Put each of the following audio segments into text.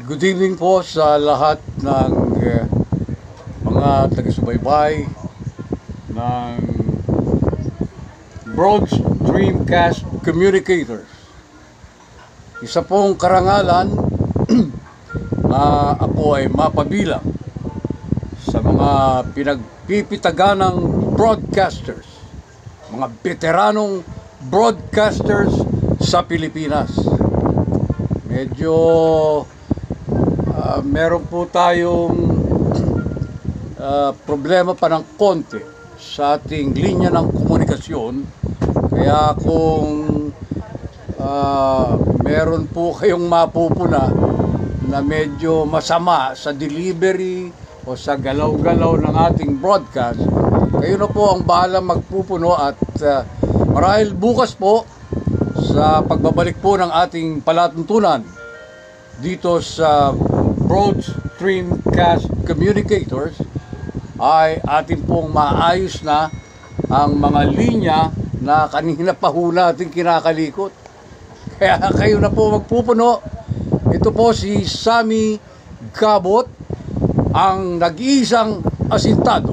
Good evening po sa lahat ng mga taga-subaybay ng Broad Stream Cast Communicators. Isa pong karangalan na ako ay mapabilang sa mga pinagpipitaganang broadcasters, mga veteranong broadcasters sa Pilipinas. Medyo meron po tayong problema pa ng konti sa ating linya ng komunikasyon. Kaya kung meron po kayong mapupuna na medyo masama sa delivery o sa galaw-galaw ng ating broadcast, kayo na po ang bahala magpupuno. At marahil bukas po sa pagbabalik po ng ating palatuntunan dito sa Broad Stream Cast Communicators ay atin pong maayos na ang mga linya na kanina pa ho natin kinakalikot. Kaya kayo na po magpupuno. Ito po si Sammy Gabot, ang nag-iisang Asintado.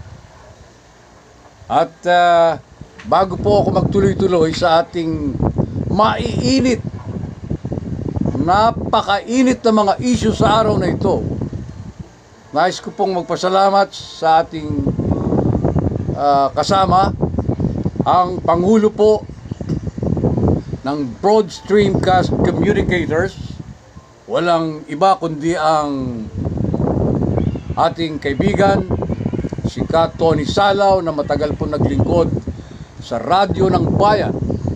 At bago po ako magtuloy-tuloy sa ating maiinit, napakainit na mga issue sa araw na ito, nais ko pong magpasalamat sa ating kasama, ang Pangulo po ng Broad Stream Cast Communicators. Walang iba kundi ang ating kaibigan, si Tony Salaw, na matagal po naglingkod sa radyo ng bayan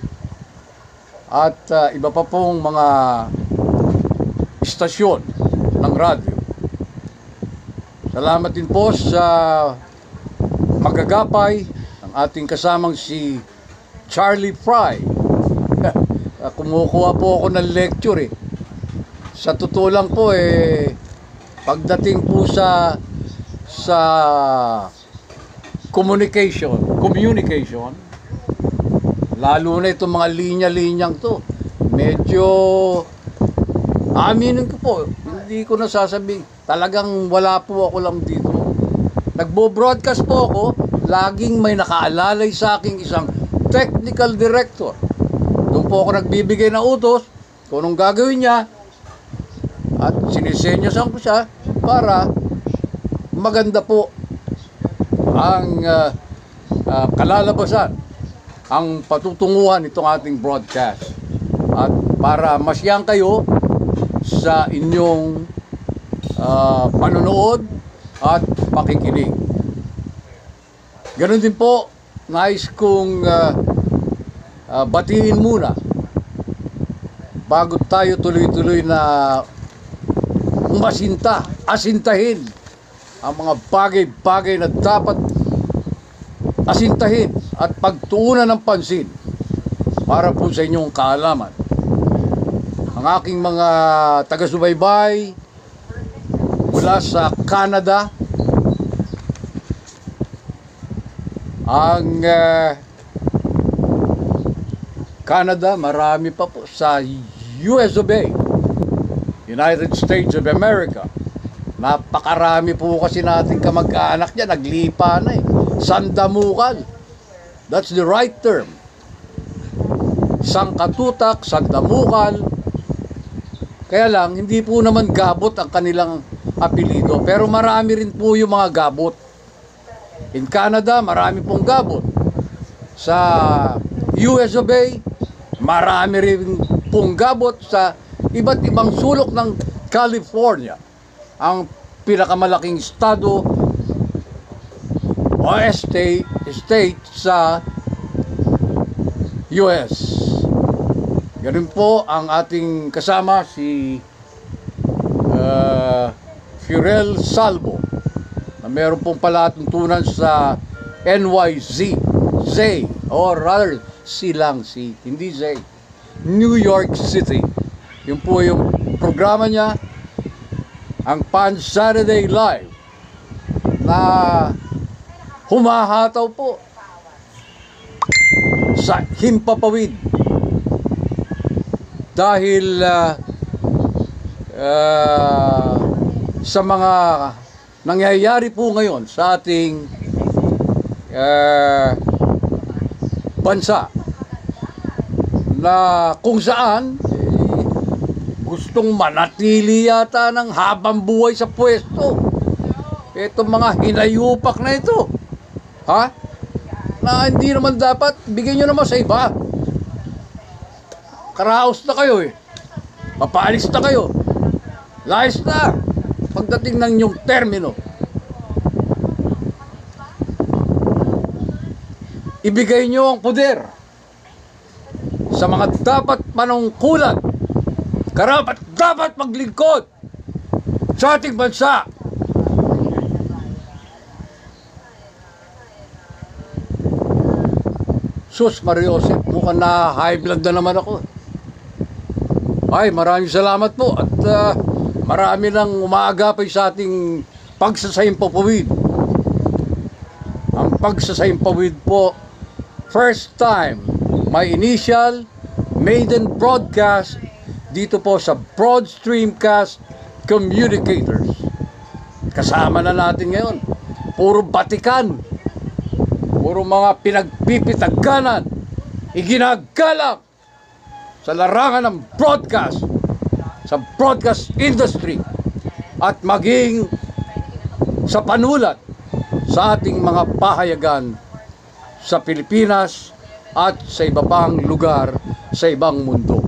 at iba pa pong mga istasyon ng radyo. Salamat din po sa magagapay ng ating kasamang si Charlie Fry. Kumukuha po ako ng lecture eh. Sa totoo lang po pagdating po sa communication, lalo na itong mga linya-linyang to, medyo aminin ko po, hindi ko nasasabihin, talagang wala po ako lang dito. Nagbo-broadcast po ako, laging may nakaalalay sa aking isang technical director. Doon po ako nagbibigay ng utos kung anong gagawin niya at sinisenyosan ko siya para maganda po ang kalalabasan, ang patutunguhan itong ating broadcast, at para masiyang kayo sa inyong panonood at pakikinig. Ganon din po, nais kong batiin muna bago tayo tuloy-tuloy na asintahin ang mga bagay-bagay na dapat asintahin at pagtuunan ng pansin para po sa inyong kaalaman. Ang aking mga taga-subaybay mula sa Canada, ang Canada, marami pa po sa US of A, United States of America. Napakarami po kasi nating kamag-anak niya, naglipa na Sandamukal. That's the right term. Sangkatutak, Sandamukal. Kaya lang, hindi po naman Gabot ang kanilang apelido, pero marami rin po yung mga Gabot. In Canada, marami pong Gabot. Sa US of A, marami rin pong Gabot. Sa iba't ibang sulok ng California, ang pinakamalaking estado o state sa US. Ganun po ang ating kasama, si Furel Salvo, na meron pong palatuntunan sa NYZ, or rather silang si, hindi Z, New York City. Yun po yung programa niya, ang Pan Saturday Live, na humahataw po sa himpapawid dahil sa mga nangyayari po ngayon sa ating bansa, na kung saan gustong manatili yata ng habang buhay sa pwesto itong mga hinayupak na ito, ha? Na hindi naman dapat, bigyan nyo naman sa iba. Karaos na kayo eh, papaalis na kayo, layas na pagdating ng inyong termino. Ibigay nyo ang poder sa mga dapat manungkulan, karapat dapat maglingkod sa ating bansa. Sus Mariosep, mukhang na high blood na naman ako. Ay, maraming salamat po at marami nang umaagapay sa ating pagsasahimpapawid. Ang pagsasahimpawid po, first time, my initial maiden broadcast dito po sa Broad Stream Cast Communicators. Kasama na natin ngayon, puro batikan, puro mga pinagpipitagkanan, iginagalang sa larangan ng broadcast, sa broadcast industry, at maging sa panulat sa ating mga pahayagan sa Pilipinas at sa iba pang lugar sa ibang mundo.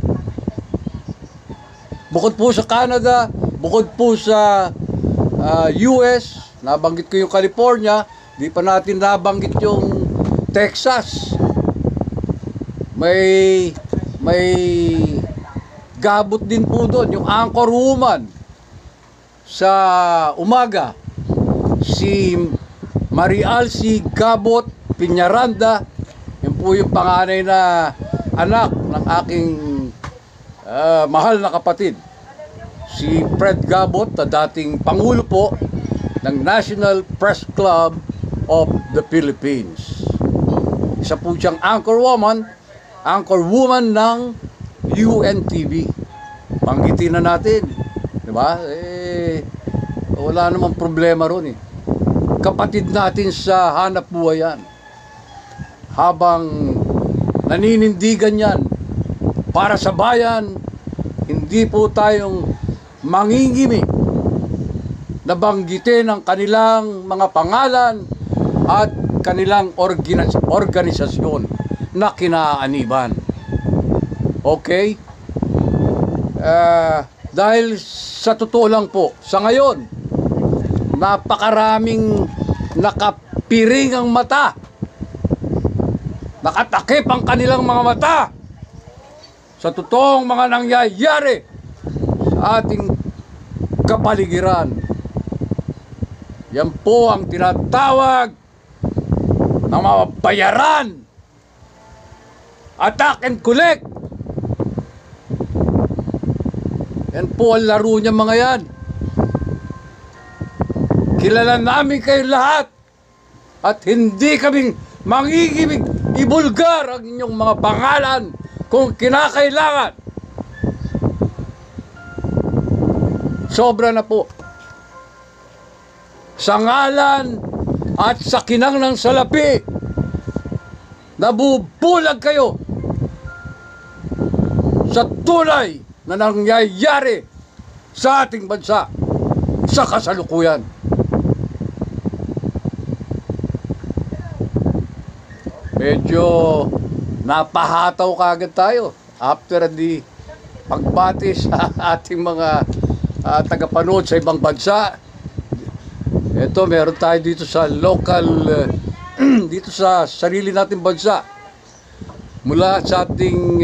Bukod po sa Canada, bukod po sa US, nabanggit ko yung California, di pa natin nabanggit yung Texas. May Gabot din po doon, yung anchor woman sa umaga, si Sammy Gabot Piñaranda. Yun po yung panganay na anak ng aking mahal na kapatid, si Fred Gabot, na dating Pangulo po ng National Press Club of the Philippines. Isa po siyang anchor woman ng UNTV. Banggitin na natin, di ba? Wala namang problema ron eh. Kapatid natin sa hanap buhay yan. Habang naninindigan yan para sa bayan, hindi po tayong mangingimi na banggitin ang kanilang mga pangalan at kanilang organisasyon na kinaaniban. Okay? Dahil sa totoo lang po, sa ngayon, napakaraming nakapiring ang mata, nakatakip ang kanilang mga mata sa totoong mga nangyayari sa ating kapaligiran. Yan po ang tinatawag ng mga bayaran, attack and collect. Yan po ang laro niya, mga yan. Kilala namin kayo lahat at hindi kaming mangigibig ibulgar ang inyong mga pangalan kung kinakailangan. Sobra na po. Sa ngalan at sa kinang ng salapi, nabubulag kayo sa tunay na nangyayari sa ating bansa sa kasalukuyan. Medyo napahataw kagad tayo after the pagbati sa ating mga tagapanood sa ibang bansa. Ito, meron tayo dito sa local, dito sa sarili nating bansa. Mula sa ating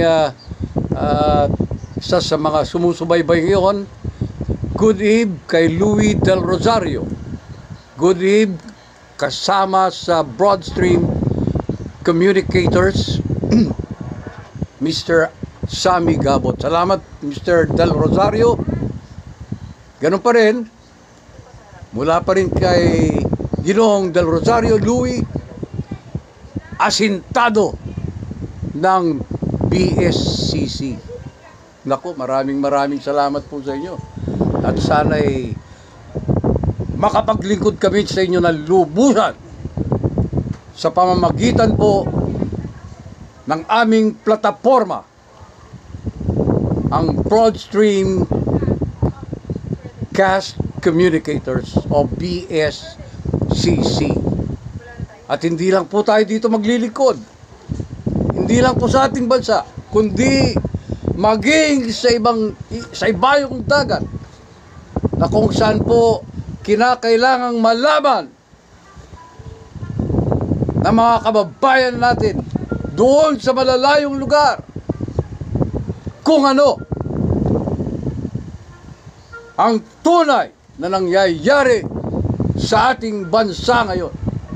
isa sa mga sumusubaybay ngayon, good eve kay Louis Del Rosario. Good eve kasama sa Broad Stream Communicators, Mr. Sammy Gabot. Salamat, Mr. Del Rosario. Ganun pa rin, mula pa rin kay Ginoong Del Rosario Louis, Asintado ng BSCC. Naku, maraming salamat po sa inyo. at sana'y makapaglingkod kami sa inyo ng lubusan sa pamamagitan po ng aming plataforma, ang Broad Stream Cast Communicators o BSCC. At hindi lang po tayo dito maglilingkod, hindi lang po sa ating bansa, kundi maging sa ibayong dagat na kung saan po kinakailangang malaman ng mga kababayan natin doon sa malalayong lugar kung ano ang tunay na nangyayari sa ating bansa ngayon.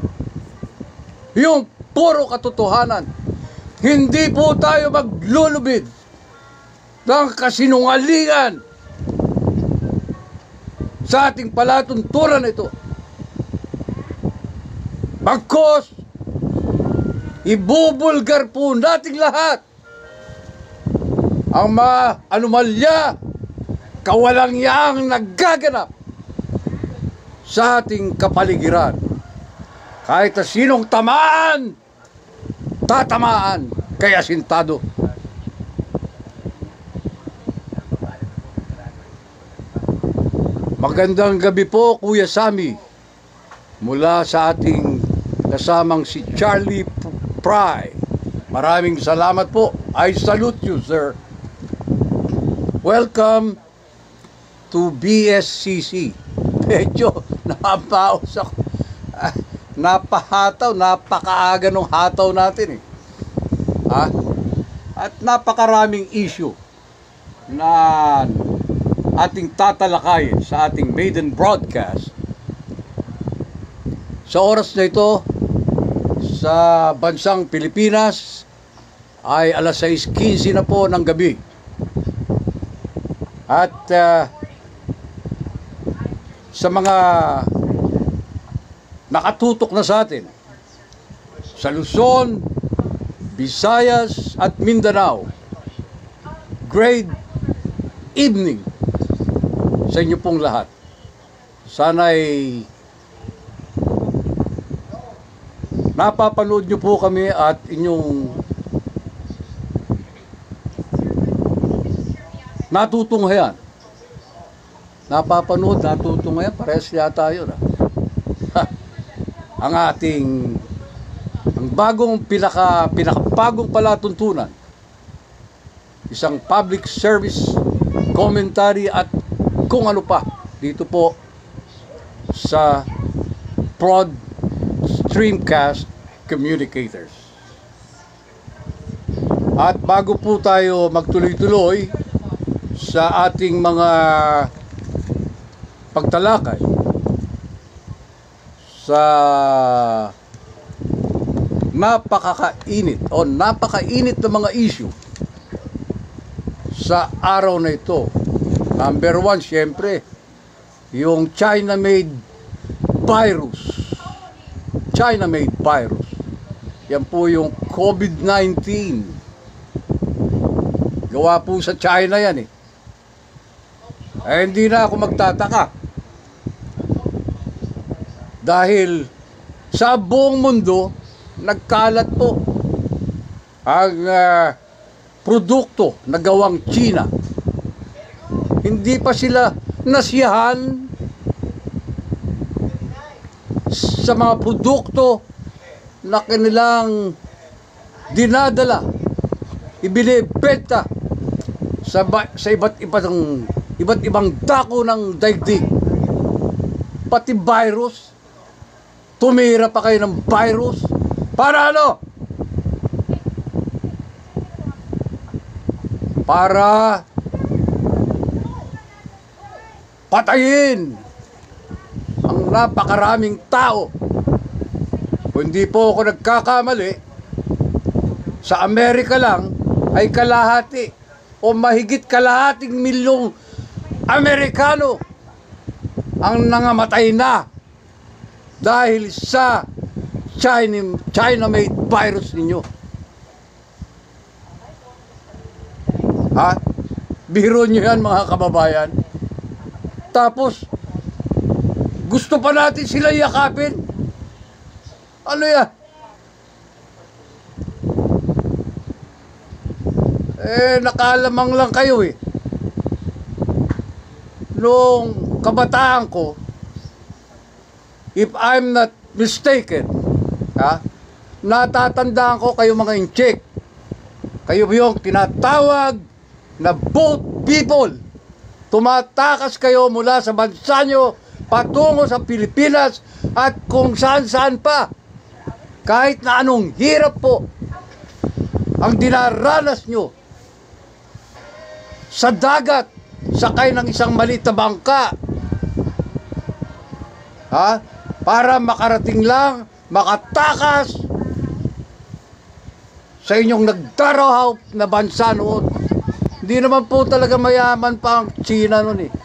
Yung puro katotohanan. Hindi po tayo maglulubid ng kasinungalingan sa ating palatuntunan ito. Bagkus, ibubulgar po nating lahat ang mga anomalya, kawalangyang nagaganap sa ating kapaligiran. Kahit na sinong tamaan, tatamaan kay Asintado. Magandang gabi po, Kuya Sammy, mula sa ating kasamang si Charlie Pry. Maraming salamat po. I salute you, sir. Welcome to BSCC. Medyo napapaos ako. Napahataw, napakaaga ng hataw natin eh. At napakaraming issue na ating tatalakayin sa ating maiden broadcast. Sa oras na ito, sa bansang Pilipinas, ay alas 6:15 na po ng gabi. At sa mga nakatutok na sa atin sa Luzon, Visayas at Mindanao, great evening sa inyo pong lahat. Sana'y napapanood nyo po kami at inyong natutunghayan. Napapanood, natutunghayan, parehas yata yun. Ang pinakabagong palatuntunan, isang public service commentary at kung ano pa dito po sa Broad Stream Cast Communicators. At bago po tayo magtuloy-tuloy sa ating mga pagtalakay sa napakainit na mga issue sa araw na ito. Number one, syempre, yung China-made virus. China-made virus. Yan po yung COVID-19. Gawa po sa China yan eh. Hindi na ako magtataka. Dahil sa buong mundo, nagkalat po ang produkto na gawang China. Hindi pa sila nasiyahan sa mga produkto na kanilang dinadala, ibinibenta sa iba't ibang dako ng daigdig. Pati virus, tumira pa kayo ng virus. Para ano? Para patayin ang napakaraming tao. Kung hindi po ako nagkakamali, sa Amerika lang ay kalahati o mahigit kalahating milyong Amerikano ang nangamatay na dahil sa China-made virus ninyo. Biro nyo yan, mga kababayan. Tapos, gusto pa natin sila yakapin? Ano yan? Nakalamang lang kayo eh. Noong kabataan ko, if I'm not mistaken, natatandaan ko kayo mga inchik. Kayo yung tinatawag na boat people. Tumatakas kayo mula sa bansa nyo patungo sa Pilipinas at kung saan-saan pa. Kahit na anong hirap po ang dinaranas nyo sa dagat, sakay ng isang maliit na bangka. Para makarating lang, makatakas sa inyong nagdarahaw na bansa noon. Hindi naman po talaga mayaman pa ang China noon eh.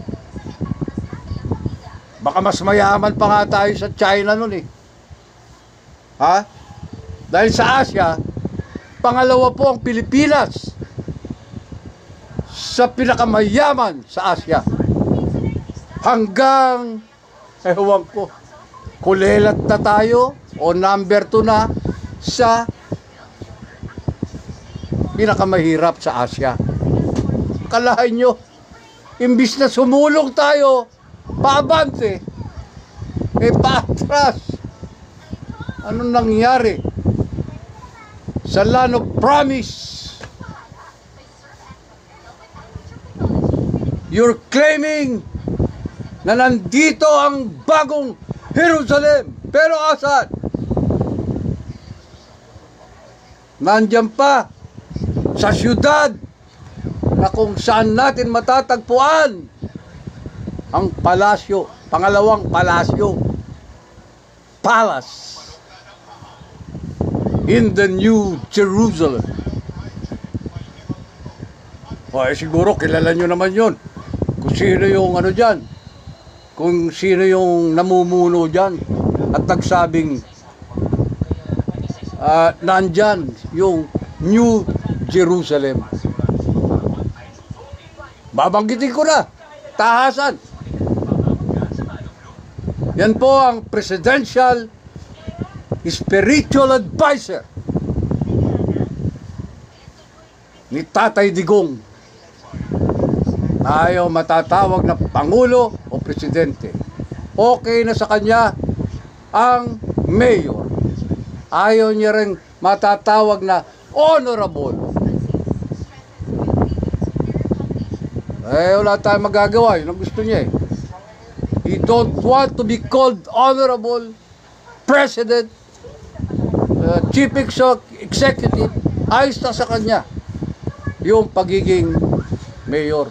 Baka mas mayaman pa nga tayo sa China noon eh. Dahil sa Asia, pangalawa po ang Pilipinas sa pinakamayaman sa Asia. Hanggang, ewan ko, kulelat na tayo o number 2 na sa pinakamahirap sa Asia. Kalahin nyo, imbis na sumulong tayo, paabante, paatras. Anong nangyari? Sa land of promise, you're claiming na nandito ang bagong Jerusalem. Pero asan? Nandiyan pa sa syudad na kung saan natin matatagpuan ang palasyo, pangalawang palasyo, palace in the New Jerusalem. Siguro kilala nyo naman yun. Kung sino yung ano dyan, kung sino yung namumuno dyan at nagsabing nandyan yung New Jerusalem. Babanggitin ko na, tahasan. Yan po ang presidential spiritual advisor ni Tatay Digong. Ayaw matatawag na Pangulo o Presidente. Okay na sa kanya ang mayor. Ayaw niya rin matatawag na honorable. Wala tayong magagawa. Yun ang gusto niya eh. He don't want to be called honorable, president, chief executive. Ayos na sa kanya yung pagiging mayor.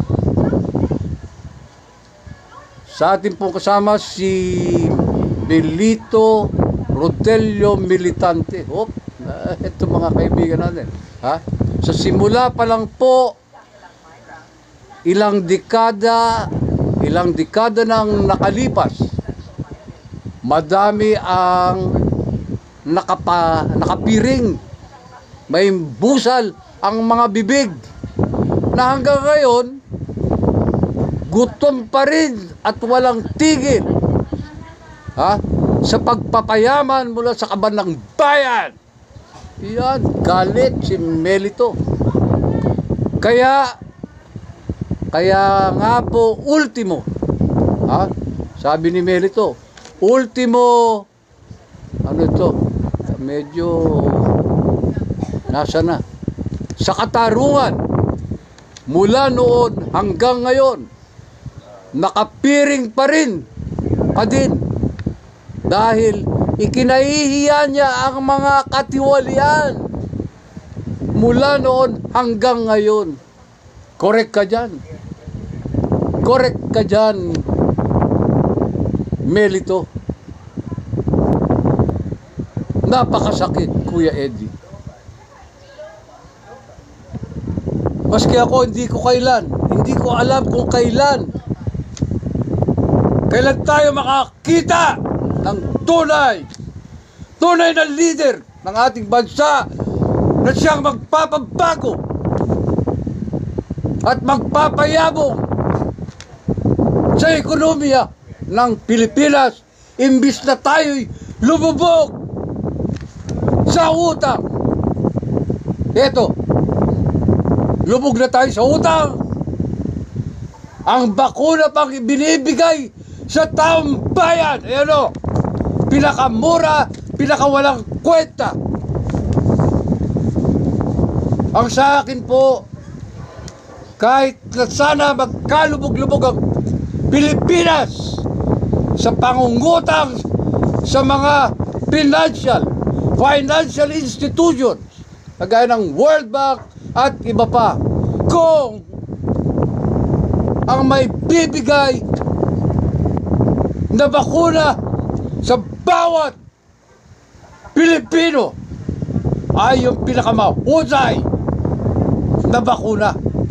Sa atin pong kasama si Belito Rodelio Militante. Ito mga kaibigan natin. Sa simula pa lang po, ilang dekada nang nakalipas, madami ang nakapiring, may busal ang mga bibig, na hanggang ngayon gutom pa rin at walang tigil sa pagpapayaman mula sa kaban ng bayan. Yan, galit si Melito. Kaya nga po, ultimo, sabi ni Melito, ultimo, ano ito, medyo nasa na, sa katarungan, mula noon hanggang ngayon, nakapiring pa rin dahil ikinahihiya niya ang mga katiwalian mula noon hanggang ngayon. Correct ka dyan. Correct ka dyan, Melito. Napakasakit, Kuya Eddie. Maski ako, hindi ko alam kung kailan tayo makakita ng tunay na leader ng ating bansa na siyang magpapabago at magpapayabong sa ekonomiya ng Pilipinas, imbis na tayo'y lumubog sa utang. Eto, lubog na tayo sa utang. Ang bakuna pang ibinibigay sa taong bayan, ayan o, pinakamura, pinakawalang kwenta. Ang sa akin po, kahit na sana magkalubog-lubog ang Pilipinas sa pangungutang sa mga financial institutions, kagaya ng World Bank at iba pa, kung ang may bibigay na bakuna sa bawat Pilipino ay yung pinakamahusay na bakuna.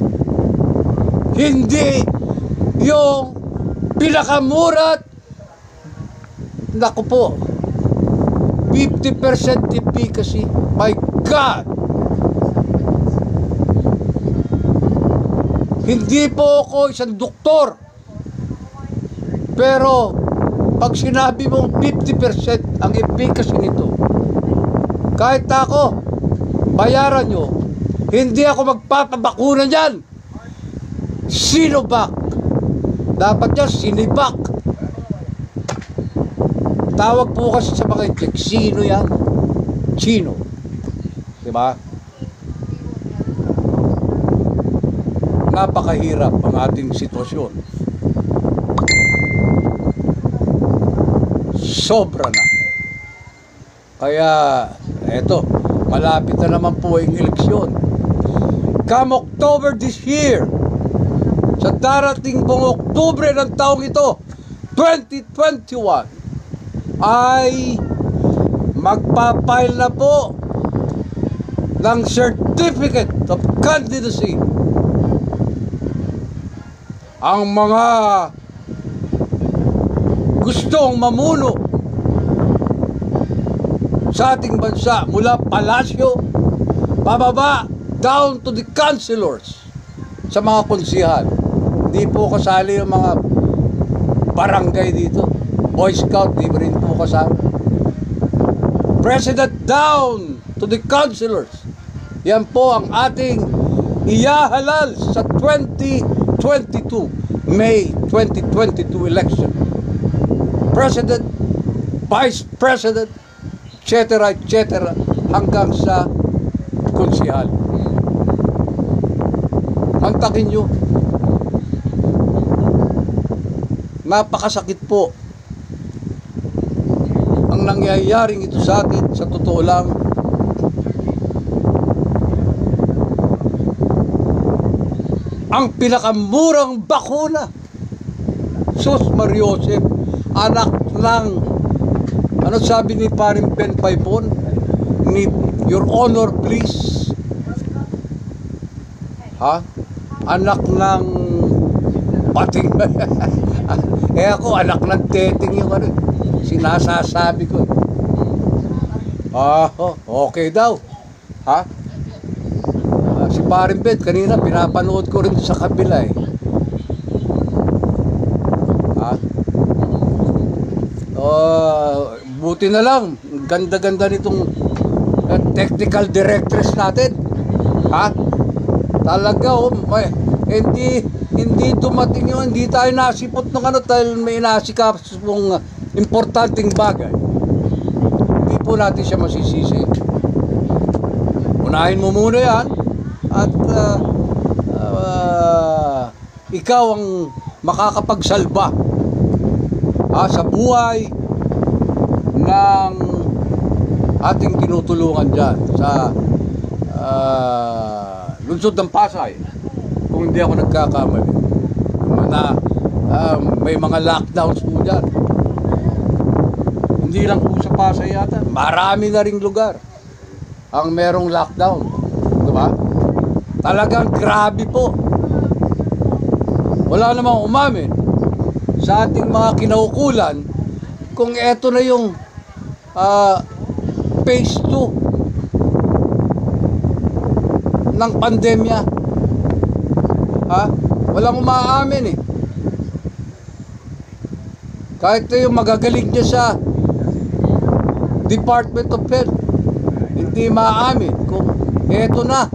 Hindi yung pinakamura. Naku po, 50% efficacy. My God! Hindi po ako isang doktor. Pero pag sinabi mong 50% ang efficacy nito, kahit ako, bayaran nyo, hindi ako magpapabakuna niyan. Sinovac. Dapat yan, Sinivac. Tawag po kasi sa mga Sino yan? Chino. Diba? Napakahirap ang ating sitwasyon. Sobra na. Kaya, eto, malapit na naman po ang eleksyon. Come October this year, sa darating pong Oktubre ng taong ito, 2021, ay magpapile na po ng Certificate of Candidacy ang mga gustong mamuno sa ating bansa mula palasyo, pababa, down to the councilors, sa mga konsihal. Hindi po kasali yung mga barangay dito. Boy Scout, di rin po kasali. President down to the councilors. Yan po ang ating iyahalal sa 2022, May 2022 election. President, Vice President, etc. hanggang sa konsihal. Mantakin nyo. Napakasakit po ang nangyayaring ito sa atin. Sa totoo lang, ang pinakamurang bakuna, Sus Mariosep, anak ng, ano sabi ni paring Ben Paipon, ni Your Honor please, ha? Anak ng pating ako anak ng teting yung ano, sinasasabi ko. Okay daw, ha? Si paring Ben kanina pinapanood ko rin sa kabila eh. Buti na lang, ganda-ganda nitong technical directress natin. Ha? Talaga, hindi dumating yun, hindi tayo nasipot ng ano dahil may nasikapos mong importanteng bagay. Hindi po natin siya masisisi. Unahin mo muna yan at ikaw ang makakapagsalba sa buhay ng ating tinutulungan dyan sa lungsod ng Pasay, kung hindi ako nagkakamali, na may mga lockdowns po dyan. Hindi lang po sa Pasay yata, marami na ring lugar ang merong lockdown, diba? Talagang grabe po. Wala namang umamin sa ating mga kinaukulan kung eto na yung phase 2 ng pandemya. Walang umaamin eh. Kahit na yung magagaling niya sa Department of Health, hindi maamin kung eto na.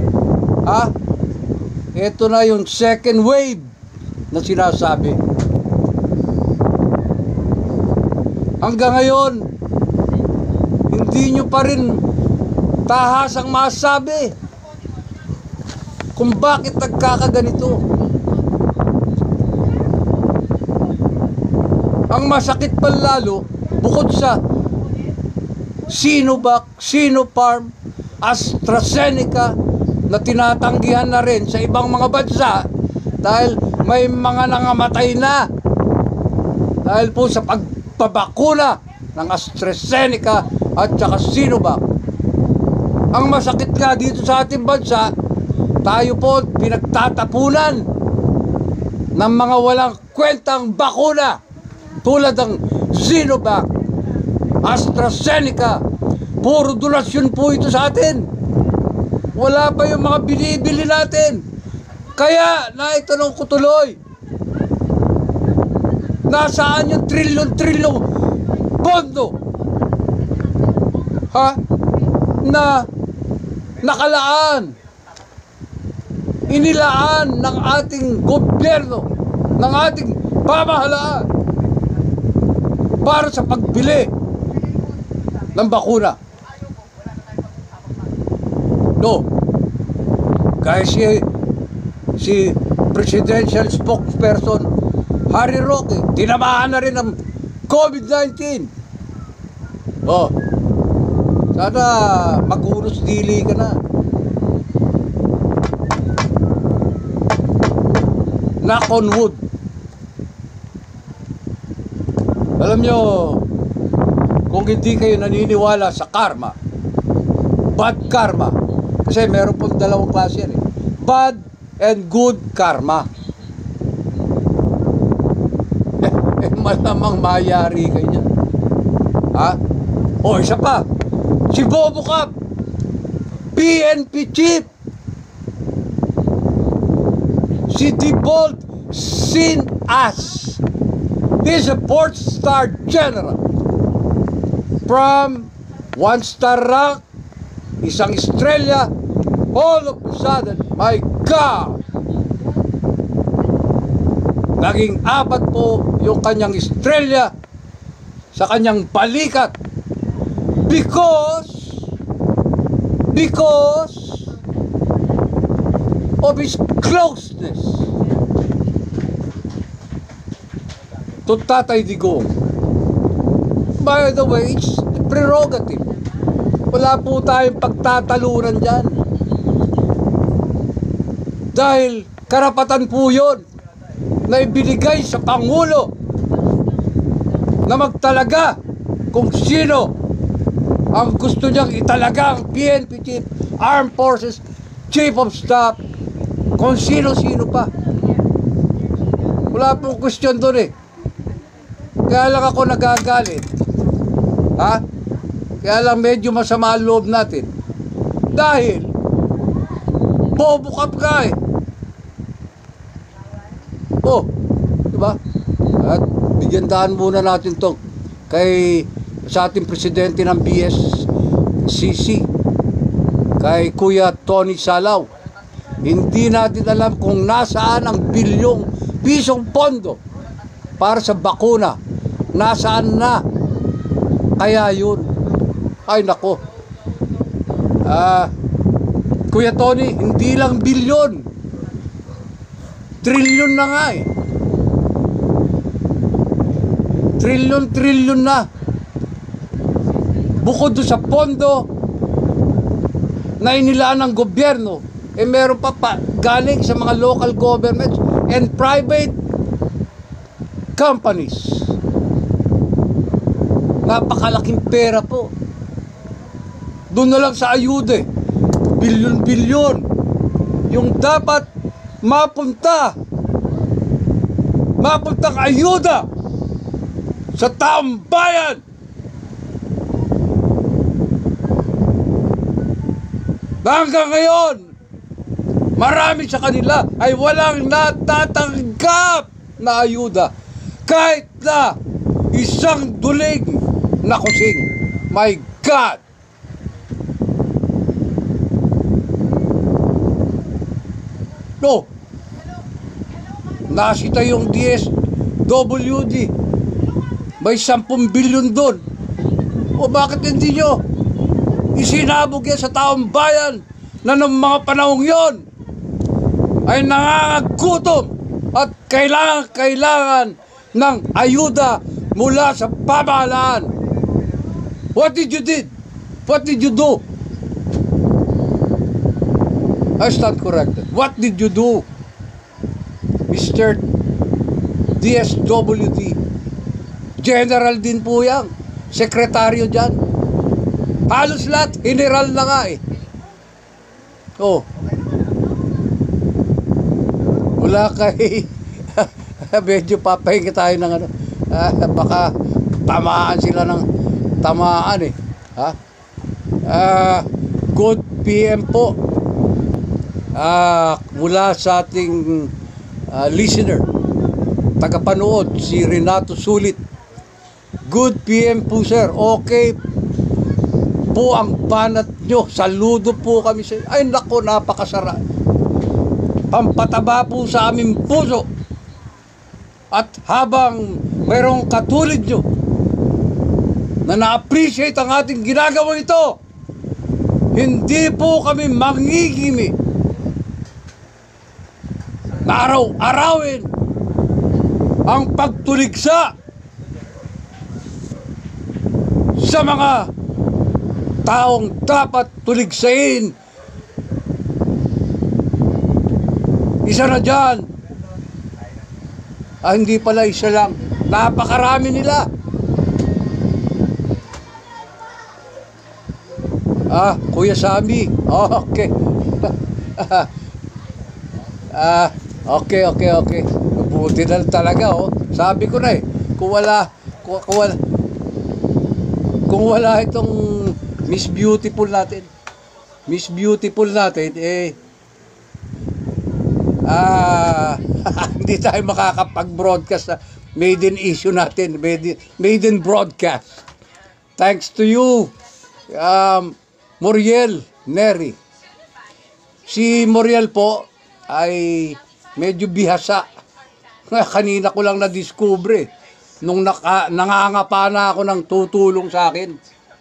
Eto na yung second wave na sinasabi. Hanggang ngayon, hindi nyo pa rin tahasang masabi kung bakit nagkakaganito. Ang masakit pa lalo, bukod sa Sinovac, Sinopharm, AstraZeneca na tinatanggihan na rin sa ibang mga bansa dahil may mga nangamatay na dahil po sa pagpabakuna ng AstraZeneca at saka Sinovac. Ang masakit nga dito sa ating bansa, tayo po pinagtatapunan ng mga walang kwentang bakuna tulad ng Sinovac, AstraZeneca. Puro donasyon po ito sa atin. Wala pa yung mga binibili natin. Kaya naitanong ko tuloy, nasaan yung trilyon-trilyong pondo na nakalaan, inilaan ng ating gobyerno, ng ating pamahalaan para sa pagbili ng bakuna. No. Kaya si presidential spokesperson Harry Roque, tinamaan na rin ng COVID-19. Sana maghunos dili ka na. Knock on wood. Alam nyo, kung hindi kayo naniniwala sa karma, bad karma, kasi meron pong dalawang klase yan bad and good karma. Malamang mayari kayo niyan. Isa pa, si Bobo Cap, PNP chief, si Dibold Sin As, he's a 4-star general from 1-star rank, isang estrella. All of a sudden, my God, naging 4 po yung kanyang estrella sa kanyang balikat because of his closeness to Tatay Digong. By the way, it's prerogative. Wala po tayong pagtatalunan dyan. Dahil karapatan po yun na ibinigay sa Pangulo na magtalaga kung sino ang gusto niyang italaga ang PNP Chief, Armed Forces, Chief of Staff, kung sino-sino pa. Wala pong question doon Kaya lang ako nagagalit. Kaya lang medyo masama ang loob natin. Dahil Bobo Cap ka diba? At bigyan daan muna natin to sa ating presidente ng BSCC, kay Kuya Tony Salaw. Hindi natin alam kung nasaan ang bilyong pisong pondo para sa bakuna. Nasaan na? Kaya yun. Ay nako. Kuya Tony, hindi lang bilyon. Trilyon na nga Trilyon na. Bukod doon sa pondo na inilaan ng gobyerno, meron pa galing sa mga local governments and private companies. Napakalaking pera po. Doon na lang sa ayuda bilyon-bilyon yung dapat mapuntang ayuda sa taong bayan. Hanggang ngayon, marami sa kanila ay walang natatanggap na ayuda kahit na isang duling na kusing. My God! No, nasita yung DSWD. May 10 bilyon doon. O bakit hindi nyo isinabog yan sa taong bayan na ng mga panahong yon ay nangangagutom at kailangan ng ayuda mula sa pamahalaan? What did you did? What did you do? I stand corrected. What did you do, Mr. DSWD? General din po yan. Sekretaryo dyan. Halos lahat, general na nga eh. Oh. Wala kay... medyo papahinga tayo ng ano. Baka tamaan sila ng tamaan eh. Ha? Good PM po. Mula sa ating listener, tagapanood, si Renato Sulit. Good PM po, sir. Okay po ang banat nyo. Saludo po kami sa... Ay nako, napakasarap. Pampataba po sa aming puso. At habang mayroong katulad nyo na na-appreciate ang ating ginagawa ito, hindi po kami mangigimi na araw-arawin ang pagtuligsa sa mga taong dapat tuligsain. Isa na dyan. Hindi pala isa lang. Napakarami nila. Kuya Sammy. Okay. Okay. Buti na talaga, oh. Sabi ko na eh, kung wala itong Miss Beautiful natin, hindi tayo makakapag-broadcast na maiden issue natin, maiden broadcast. Thanks to you, Muriel Neri. Si Muriel po ay medyo bihasa. Kanina ko lang na-discover nung nangangapa na ako ng tutulong sa akin.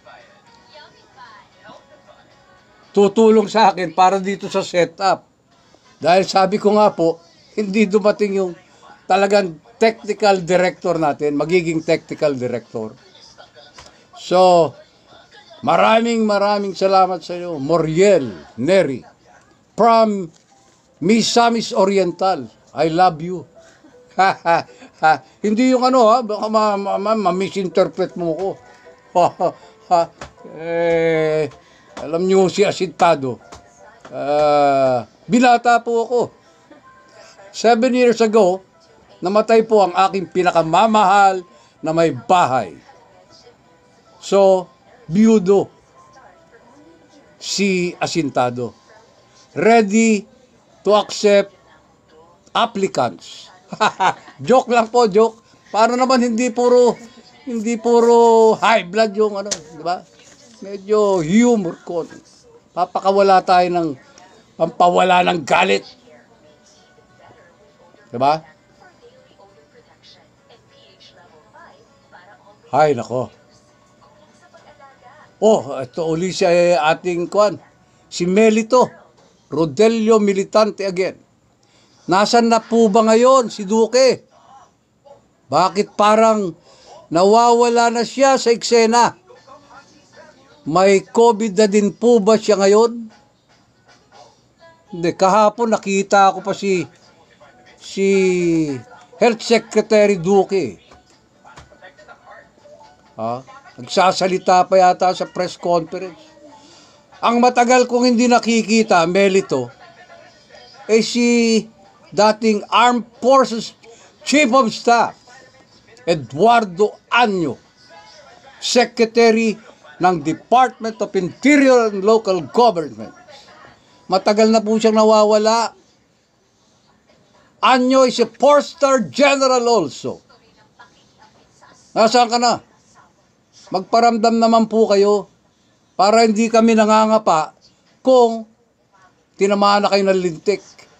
Tutulong sa akin para dito sa setup. Dahil sabi ko nga po, hindi dumating yung talagang technical director natin, magiging technical director. So, maraming salamat sa iyo, Muriel Neri, from Misamis Oriental. I love you. Hindi yung ano, baka ma-misinterpret mo ko. Alam niyo si Asintado. Binata po ako. 7 years ago, namatay po ang aking pinakamamahal na may bahay. So, biyudo si Asintado. Ready to accept applicants. Joke lang po, joke. Para naman hindi puro high blood yung ano, di ba? Medyo humor ko. Papakawala tayo ng pampawala ng galit. Di ba? Hay nako. Oh, ito uli siya ating kwan. Si Melito Rodelio Militante again. Nasaan na po ba ngayon si Duque? Bakit parang nawawala na siya sa eksena? May COVID na din po ba siya ngayon? Hindi, kahapon nakita ko pa si Health Secretary Duque. Nagsasalita pa yata sa press conference. Ang matagal kong hindi nakikita, Melito, si dating Armed Forces Chief of Staff, Eduardo Anyo, Secretary ng Department of Interior and Local Government. Matagal na po siyang nawawala. Anyo is a 4-star general also. Nasaan ka na? Magparamdam naman po kayo para hindi kami nangangapa kung tinamaan na kayo ng lintik.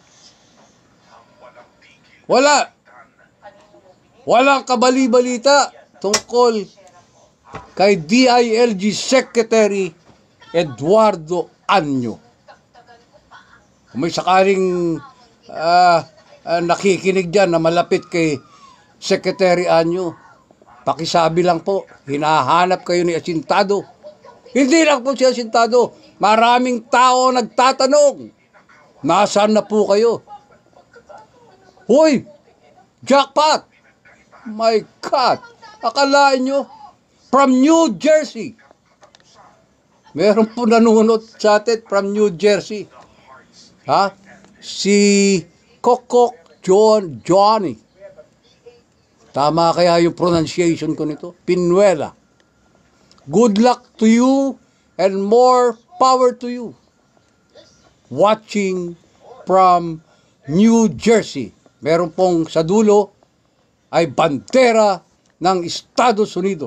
Walang kabali-balita tungkol kay DILG Secretary Eduardo Anyo. Kung may sakaling nakikinig dyan na malapit kay Secretary Anyo, pakisabi lang po, hinahanap kayo ni Asintado. Hindi lang po si Asintado, maraming tao nagtatanong, nasaan na po kayo? Hoy, jackpot! My God! Akalain nyo, from New Jersey. Meron po nanonood sa atin from New Jersey. Ha? Si Kokok Johnny. Tama kaya yung pronunciation ko nito? Pinuela. Good luck to you and more power to you. Watching from New Jersey. Meron pong sa dulo ay bandera ng Estados Unidos.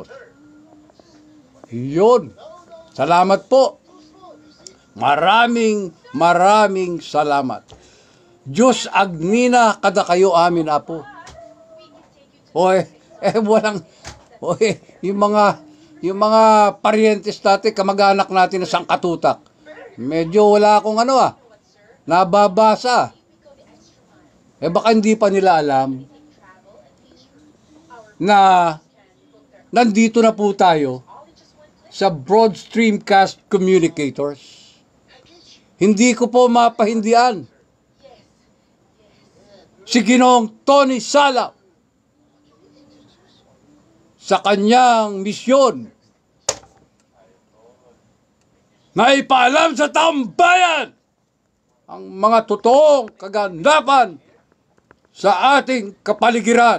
Yun. Salamat po. Maraming salamat. Diyos agnina kada kayo amin, Apo. Yung mga parientes natin, kamag-anak natin na sangkatutak. Medyo wala akong nababasa. Baka hindi pa nila alam na nandito na po tayo sa Broad Stream Cast Communicators. Hindi ko po mapahindian si Ginoong Tony Sala sa kanyang misyon na ipaalam sa taong bayan ang mga totoong kaganapan sa ating kapaligiran.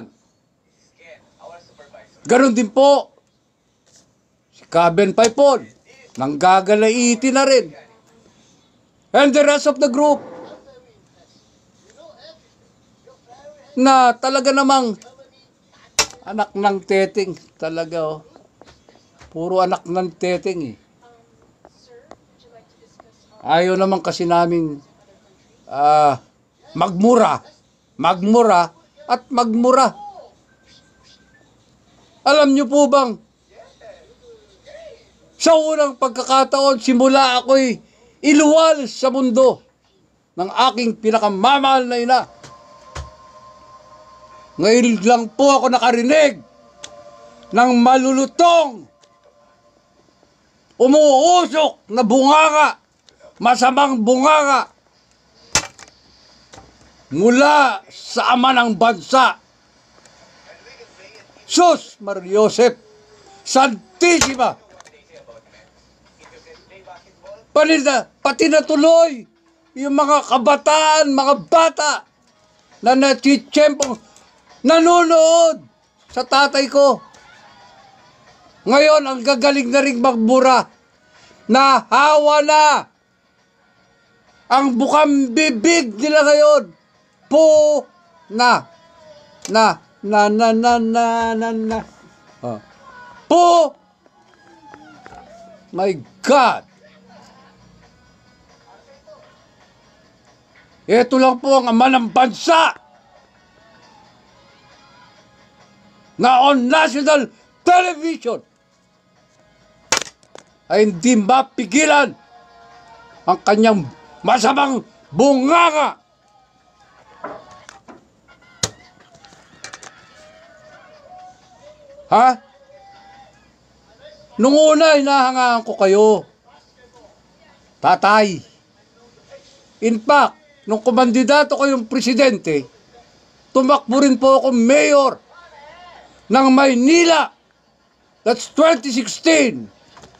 Ganon din po si Caben Paipon, nanggagalaiti na rin. And the rest of the group na talaga namang anak ng teteng talaga. Puro anak ng teteng . Ayaw naman kasi namin magmura at magmura. Alam niyo po bang sa unang pagkakataon simula ako'y iluwal sa mundo ng aking pinakamamahal na ina. Ngayon lang po ako nakarinig ng malulutong, umuusok na bunganga, masamang bunganga mula sa ama ng bansa. Sus Mariosep Santissima. Pati na tuloy yung mga kabataan, mga bata na natsitsempong nanonood sa tatay ko. Ngayon, ang gagaling na rin magbura. Nahawa na ang bukang bibig nila ngayon. My God. Ito lang po ang ama ng bansa na on national television ay hindi mapigilan ang kanyang masamang bunganga. Ha? Nung una, hinahangaan ko kayo, tatay. In fact, nung kumandidato ko yung presidente, tumakbo rin po ako mayor ng Maynila. That's 2016.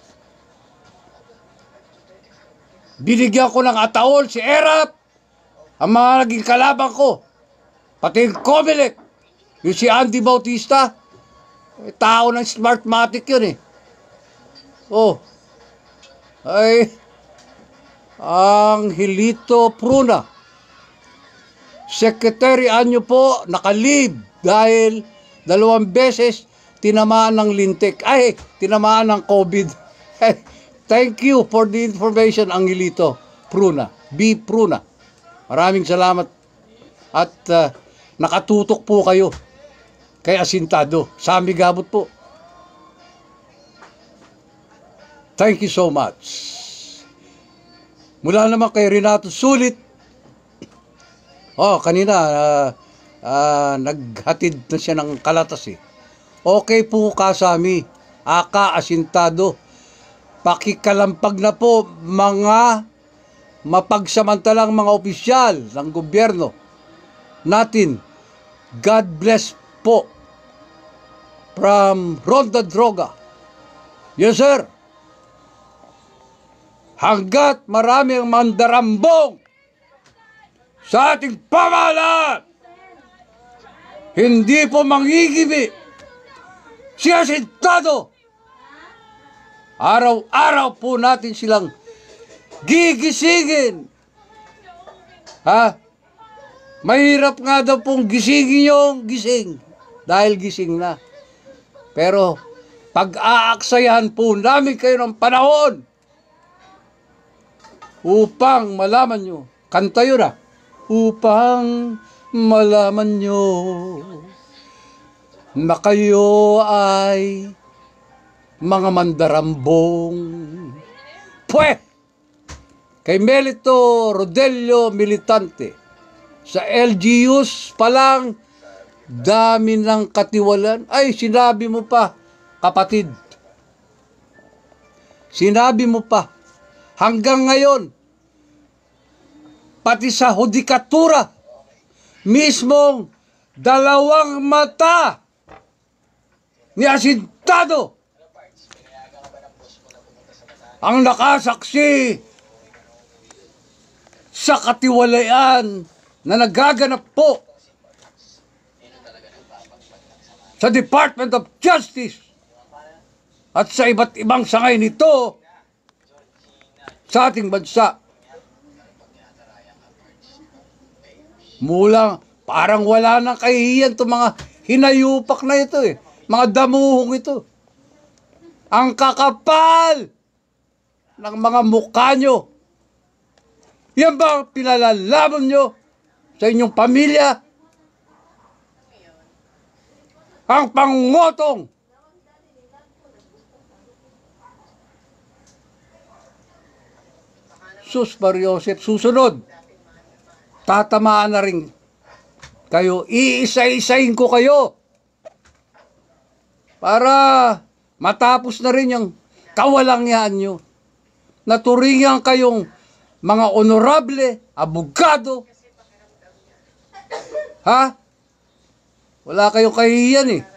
Binigyan ko ng ataol si Erap, ang mga naging kalabang ko, pati yung Comelec, yung si Andy Bautista, tao ng Smartmatic yun . Ang Hilito Pruna, Secretary Anyo po, nakalib dahil 2 beses tinamaan ng lintik. Ay, tinamaan ng COVID. Thank you for the information, Angelito Pruna. B. Pruna. Maraming salamat. At nakatutok po kayo kay Asintado. Sammy Gabot po. Thank you so much. Mula naman kay Renato Sulit. Kanina naghatid na siya ng kalatas eh. Okay po Kasami, Aka Asintado. Pakikalampag na po mga mapagsamantalang mga opisyal ng gobyerno natin. God bless po. From Ronda Droga. Yes sir. Hanggat marami ang mandarambong sa ating pamahalaan, hindi po mangigibi si Asintado. Araw-araw po natin silang gigisingin. Mahirap nga daw pong gisingin yung gising. Dahil gising na. Pero pag-aaksayahan po namin kayo ng panahon upang malaman nyo. Kanta yun upang malaman nyo na kayo ay mga mandarambong. Kay Melito Rodelio Militante, sa LGUs pa lang, dami ng katiwalan. Ay, sinabi mo pa, kapatid. Sinabi mo pa, hanggang ngayon, pati sa hudikatura, mismong dalawang mata ni Asintado ang nakasaksi sa katiwalayan na nagaganap po sa Department of Justice at sa iba't ibang sangay nito sa ating bansa. Parang wala nang kahihiyan itong mga hinayupak na ito eh. Mga damuhong ito. Ang kakapal ng mga mukha nyo. Yan ba ang pinalalaman nyo sa inyong pamilya? Ang pangungotong. Sus Mariosep, susunod. Tatamaan na rin kayo. Iisa-isahin ko kayo. Para matapos na rin yung kawalangyaan nyo. Naturingan kayong mga honorable, abogado. Wala kayong kahihiyan eh.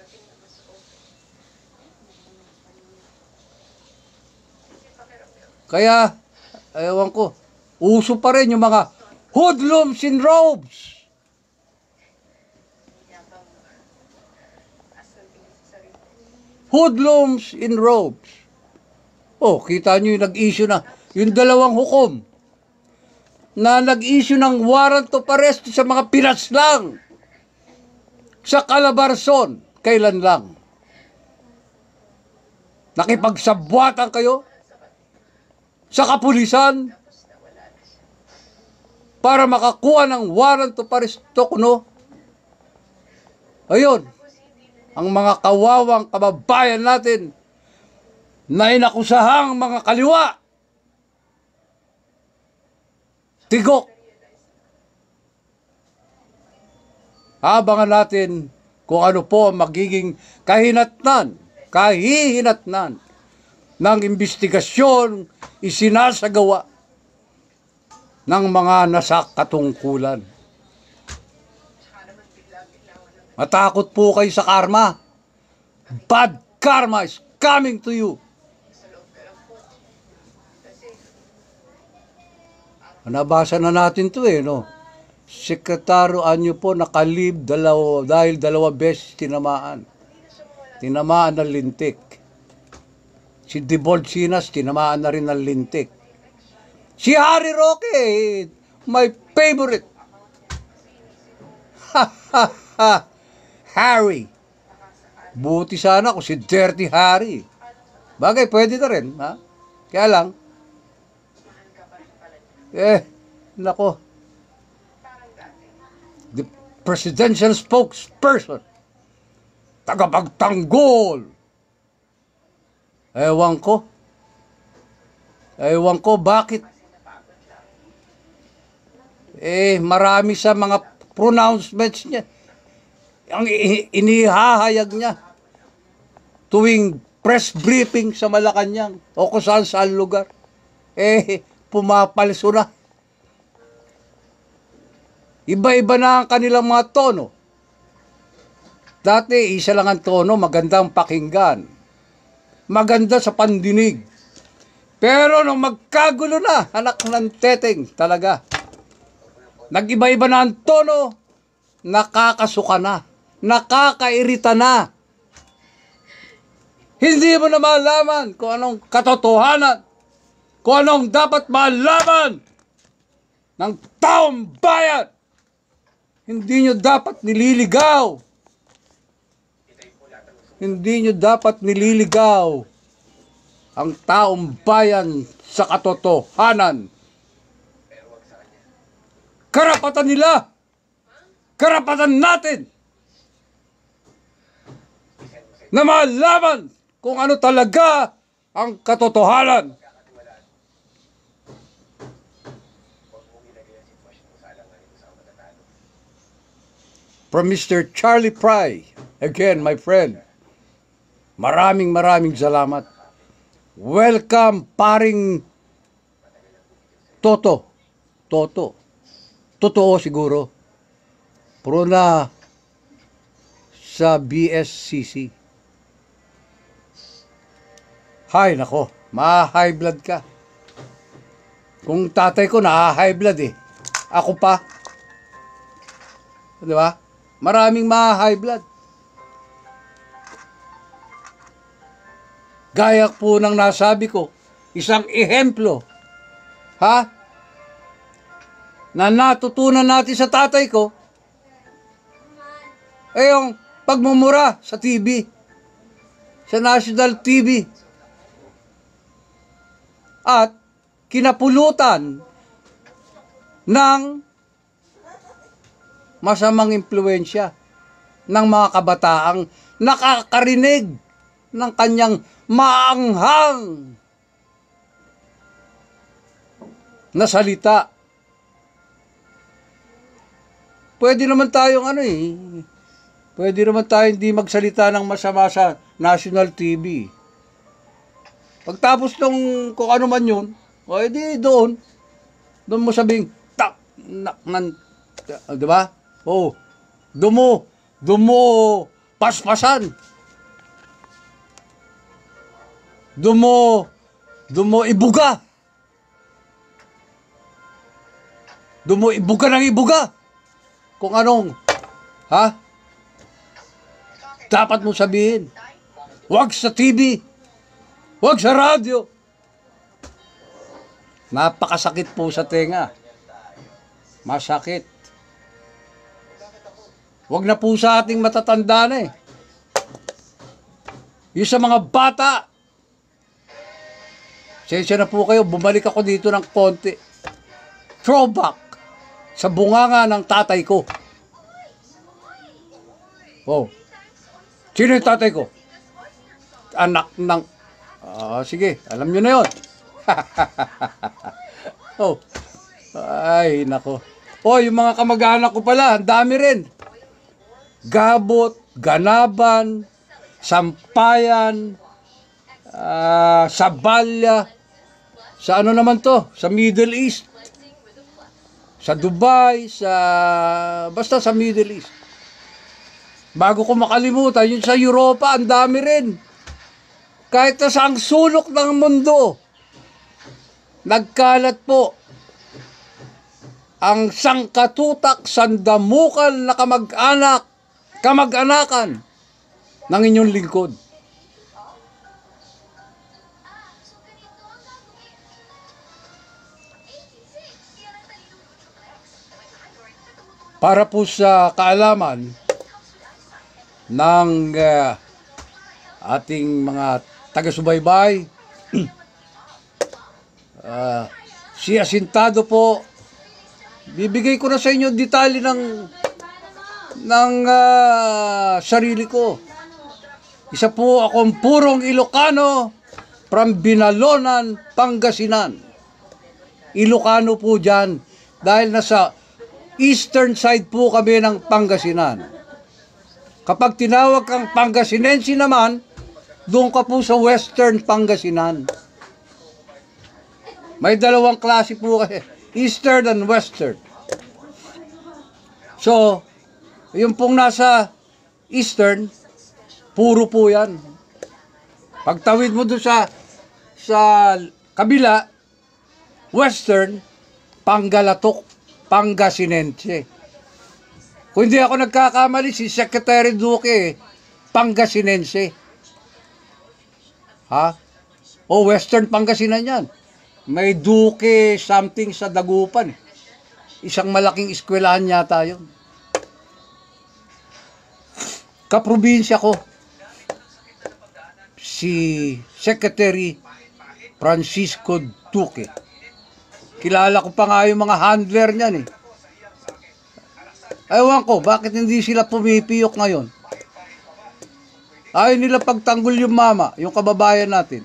Kaya, ewan ko, uso pa rin yung mga hoodlums in robes. Hoodlums in robes. Kita nyo yung nag-issue na, yung dalawang hukom na nag-issue ng warrant of arrest sa mga pinaslang sa Calabarzon. Kailan lang? Nakipagsabwatan kayo sa kapulisan para makakuha ng warrant of arrest, no? Ayun, ang mga kawawang kababayan natin na inakusahang mga kaliwa. Tigok. Abangan natin kung ano po ang magiging kahihinatnan ng investigasyon isinasagawa ng mga nasa katungkulan. Matakot po kayo sa karma. Bad karma is coming to you. Nabasa na natin to no? Sekretaro Anyo po nakalib dahil dalawa beses tinamaan. Tinamaan ng lintik. Si Debold Sinas, tinamaan na rin ng lintik. Si Harry Roque, my favorite. Harry. Buti sana kung si Dirty Harry. Bagay, pwede na rin, ha? Kaya lang, nako, the presidential spokesperson, tagapagtanggol. Ewan ko bakit. Marami sa mga pronouncements niya. Ang inihahayag niya tuwing press briefing sa Malacanang o kung saan lugar. Pumapalso na. Iba-iba na ang kanilang mga tono. Dati, isa lang ang tono, magandang pakinggan. Maganda sa pandinig. Pero nung magkagulo na, anak ng teteng, talaga. Nag-iba-iba na ang tono, nakakasuka na, nakakairita na. Hindi mo na malaman kung anong katotohanan, kung anong dapat malaman ng taong bayan. Hindi nyo dapat nililigaw. Hindi nyo dapat nililigaw ang taong bayan sa katotohanan. Karapatan nila. Karapatan natin na malaman kung ano talaga ang katotohanan. From Mr. Charlie Pry, again, my friend, maraming salamat. Welcome, paring Toto. Totoo siguro. Pero na sa BSCC. Hay, nako, ma-high blood ka. Kung tatay ko na-high blood Ako pa. Di ba? Maraming ma-high blood. Gaya po ng nasabi ko, isang ehemplo, na natutunan natin sa tatay ko, yung pagmumura sa TV, sa national TV, at kinapulutan ng masamang impluensya ng mga kabataang nakakarinig ng kanyang maanghang na salita. Pwede naman tayong pwede naman tayong hindi magsalita ng masama sa national TV. Pagtapos nung kung ano man yun, doon mo sabing, di ba? Dumo, paspasan. Dumo, ibuga. Dumo, ibuga ng ibuga. Kung anong, dapat mo sabihin. Huwag sa TV. Huwag sa radyo. Napakasakit po sa tenga. Masakit. Huwag na po sa ating matatanda na Yung sa mga bata. Sensya na po kayo, bumalik ako dito ng konti. Throwback sa bunganga ng tatay ko. Sino yung tatay ko? Anak ng... sige, alam nyo na yun. Ay, nako. Yung mga kamag-anak ko pala, ang dami rin. Gabot, Ganaban, Sampayan, Sabalya, sa ano naman to? Sa Middle East. Sa Dubai, basta sa Middle East. Bago ko makalimutan, yun sa Europa, ang dami rin. Kahit na saang sulok ng mundo, nagkalat po ang sangkatutak, sandamukal na kamag-anakan ng inyong lingkod. Para po sa kaalaman ng ating mga taga-subaybay. Si Asintado po, bibigay ko na sa inyo detalye ng sarili ko. Isa po akong purong Ilocano from Binalonan, Pangasinan. Ilocano po dyan dahil nasa eastern side po kami ng Pangasinan. Kapag tinawag kang Pangasinensi naman, doon ka po sa western Pangasinan. May dalawang klase po kasi, eastern and western. So, yung pong nasa eastern, puro po yan. Pagtawid mo doon sa kabila, western, Panggalatok, Pangasinense. Kung hindi ako nagkakamali, si Secretary Duque, Pangasinense. Ha? O western Pangasinan yan. May Duque something sa Dagupan. Isang malaking eskwelahan yata yun. Kaprobinsya ko, si Secretary Francisco Duque. Kilala ko pa nga yung mga handler niyan eh. Ewan ko, bakit hindi sila pumipiyok ngayon? Ayaw nila pagtanggol yung mama, yung kababayan natin.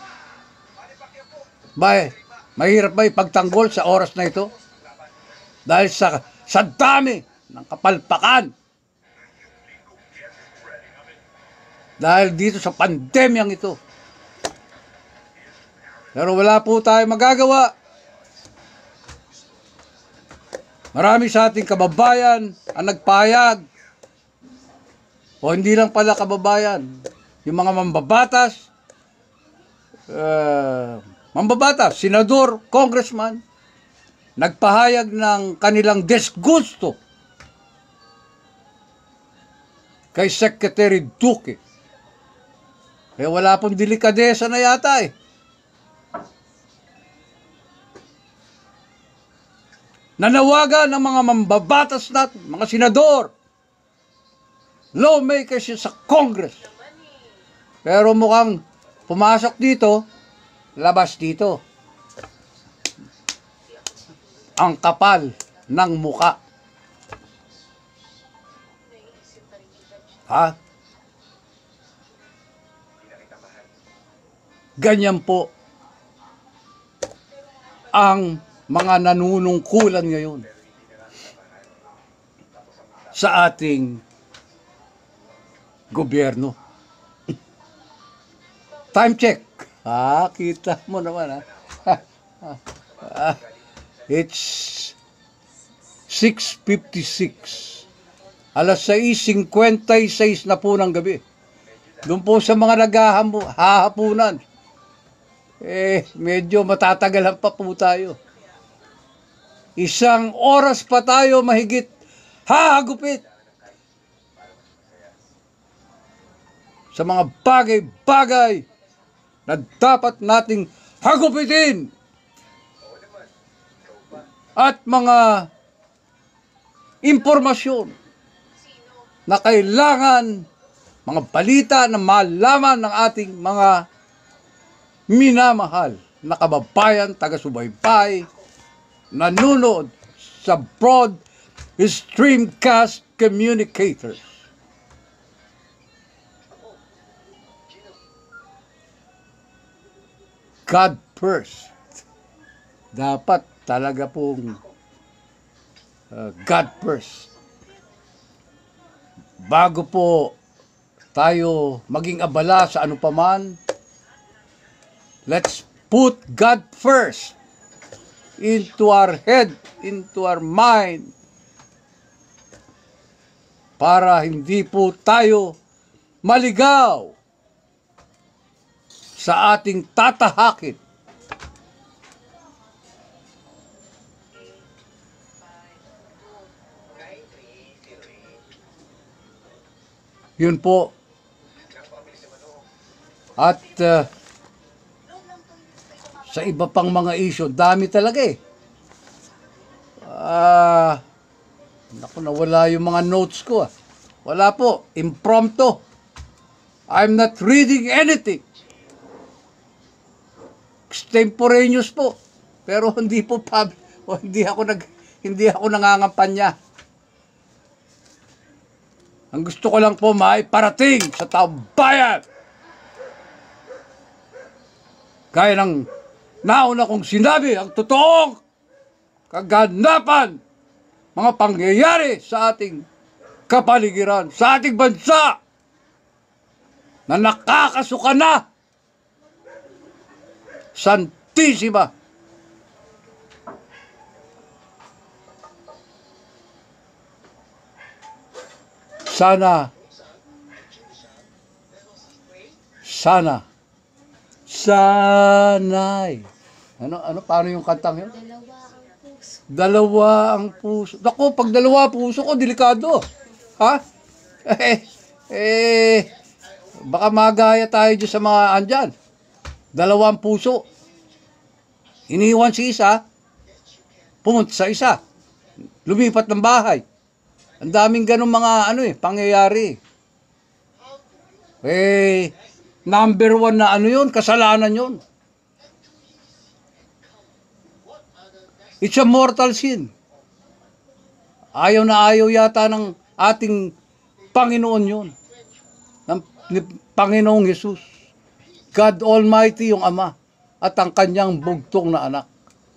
Mahirap ba ipagtanggol sa oras na ito? Dahil sa dami ng kapalpakan. Dahil dito sa pandemyang ito. Pero wala po tayo magagawa. Marami sa ating kababayan ang nagpahayag. O hindi lang pala kababayan. Yung mga mambabatas, senador, congressman, nagpahayag ng kanilang disgusto kay Secretary Duque. Eh wala pong delikadesa na yata eh. Nanawagan ng mga mambabatas natin, mga senador, lawmakers sa Congress. Pero mukhang pumasok dito, labas dito. Ang kapal ng muka. Ha? Ganyan po ang mga nanunungkulan ngayon sa ating gobyerno. Time check. Kita mo naman it's 6:56. Alas 6:56 na po ng gabi. Doon po sa mga naghahapunan. Medyo matatagalan pa po tayo. 1 oras pa tayo mahigit hahagupit sa mga bagay-bagay na dapat nating hagupitin at mga impormasyon na kailangan, mga balita na malaman ng ating mga minamahal na kababayan, taga-subaybay, nanonood sa Broad Stream Cast Communicators. God first. Dapat talaga pong God first. Bago po tayo maging abala sa ano paman, let's put God first into our head, into our mind, para hindi po tayo maligaw sa ating tatahakin. Yun po. At sa iba pang mga issue, dami talaga eh. Naku, nawala yung mga notes ko. Wala po, impromptu. I'm not reading anything. Extemporaneous po. Pero hindi po hindi ako nangangampanya. Ang gusto ko lang po maiparating sa taong bayan. Gaya ng nauna kong sinabi, ang totoong kaganapan, mga pangyayari sa ating kapaligiran, sa ating bansa, na nakakasuka na. Santissima. Sana'y. Paano yung kantang yun? Dalawa ang puso. Naku, pag dalawa puso ko, delikado. Ha? Baka magaya tayo dyan sa mga andyan. Dalawang puso. Iniwan si isa, pumunta sa isa. Lumipat ng bahay. Ang daming ganun mga pangyayari. Number 1 na yun, kasalanan yun. It's a mortal sin. Ayaw na ayaw yata ng ating Panginoon yun. Ng Panginoong Jesus. God Almighty yung Ama at ang kanyang bugtong na anak.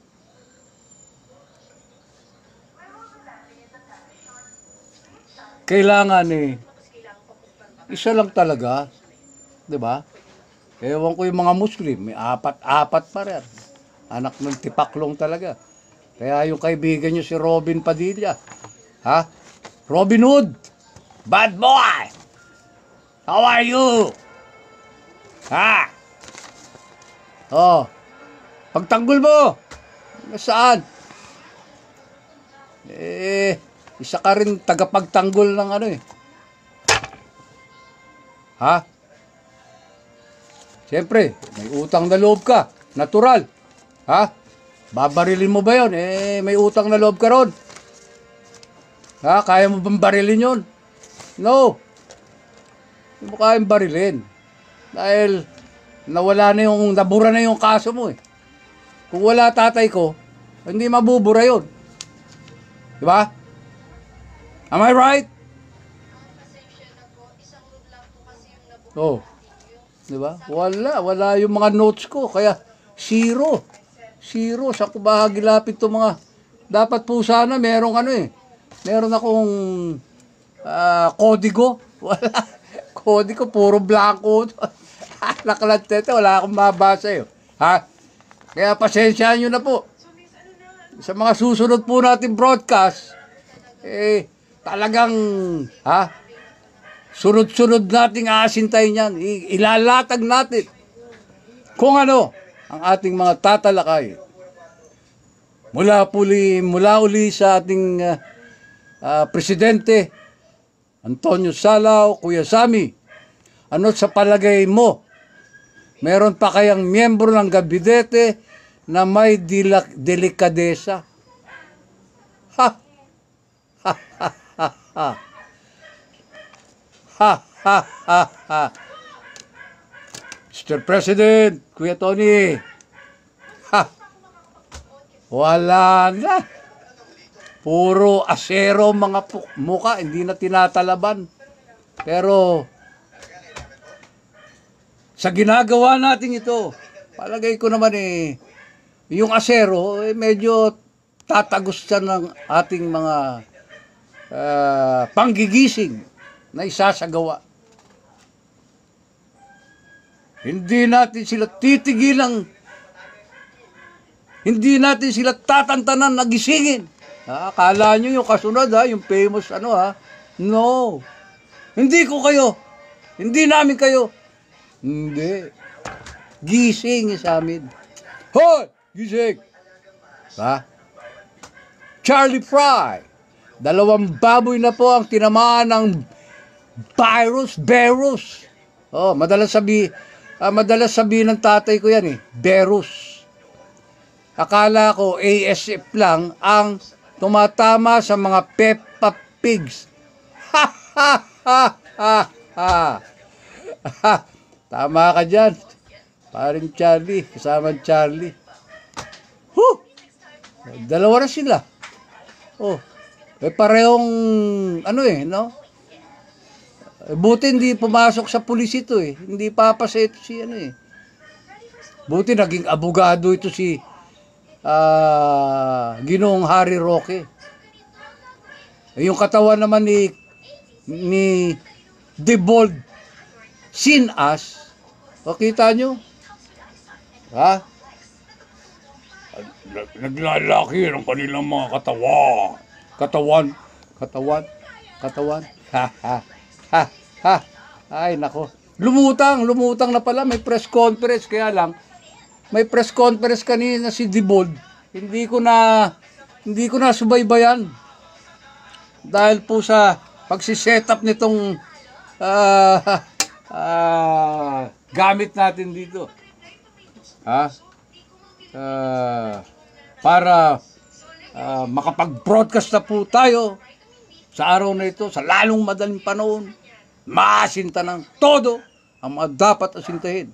Kailangan isa lang talaga, 'di ba? Ewan ko yung mga Muslim, may apat pa rin. Anak ng tipaklong talaga. Kaya yung kaibigan nyo si Robin Padilla, Robin Hood, bad boy! How are you? Pagtanggol mo, saan? Isa ka rin tagapagtanggol ng Siyempre, may utang na loob ka. Natural. Babarilin mo ba yun? May utang na loob ka ron. Kaya mo bang barilin yun? No. Hindi mo kayang barilin. Dahil nabura na yung kaso mo . Kung wala tatay ko, hindi mabubura yun. Diba? Am I right? Diba? Wala yung mga notes ko. Kaya, zero. Sa kubahagilapit to mga, dapat po sana merong meron akong kodigo. Wala. Kodigo, puro blanco. Nakalantete, wala akong mabasa yun. Kaya pasensyahan nyo na po. Sa mga susunod po natin broadcast, talagang, sunod-sunod nating aasintayin yan. Ilalatag natin kung ano ang ating mga tatalakay. Mula uli sa ating Presidente Antonio Salao, Kuya Sammy, ano sa palagay mo? Meron pa kayang miyembro ng gabinete na may delikadesa? Mr. President, Kuya Tony, wala na. Puro asero mga muka, hindi na tinatalaban. Pero sa ginagawa natin ito, palagay ko naman yung asero, medyo tatagos siya ng ating mga panggigising na isasagawa. Hindi natin sila titigilang, hindi natin sila tatantanan na gisingin. Akala nyo yung kasunod yung famous No. Hindi ko kayo. Hindi namin kayo. Hindi. Gising sa amin. Hoy! Gising! Charlie Fry. 2 baboy na po ang tinamaan ng virus. Madalas sabihin ng tatay ko yan virus. Akala ko ASF lang ang tumatama sa mga Peppa Pigs. Tama ka dyan. Paring Charlie, kasama Charlie. Huh! Dalawa na sila. Oh, parehong, no? Buti hindi pumasok sa pulis ito eh. Hindi papasa ito si Buti naging abogado ito si Ginoong Harry Roque. Yung katawan naman ni Debold Sinas. O, kita nyo? Ha? Naglalaki ng kanilang mga katawan. Katawan. Ha. Ay, nako. Lumutang na pala. May press conference. Kaya lang, may press conference kanina si Debold. Hindi ko na subaybayan. Dahil po sa pagsiset up nitong gamit natin dito. Para makapag-broadcast na po tayo sa araw na ito, sa lalong madaling panahon, maasinta ng todo ang mga dapat asintahin.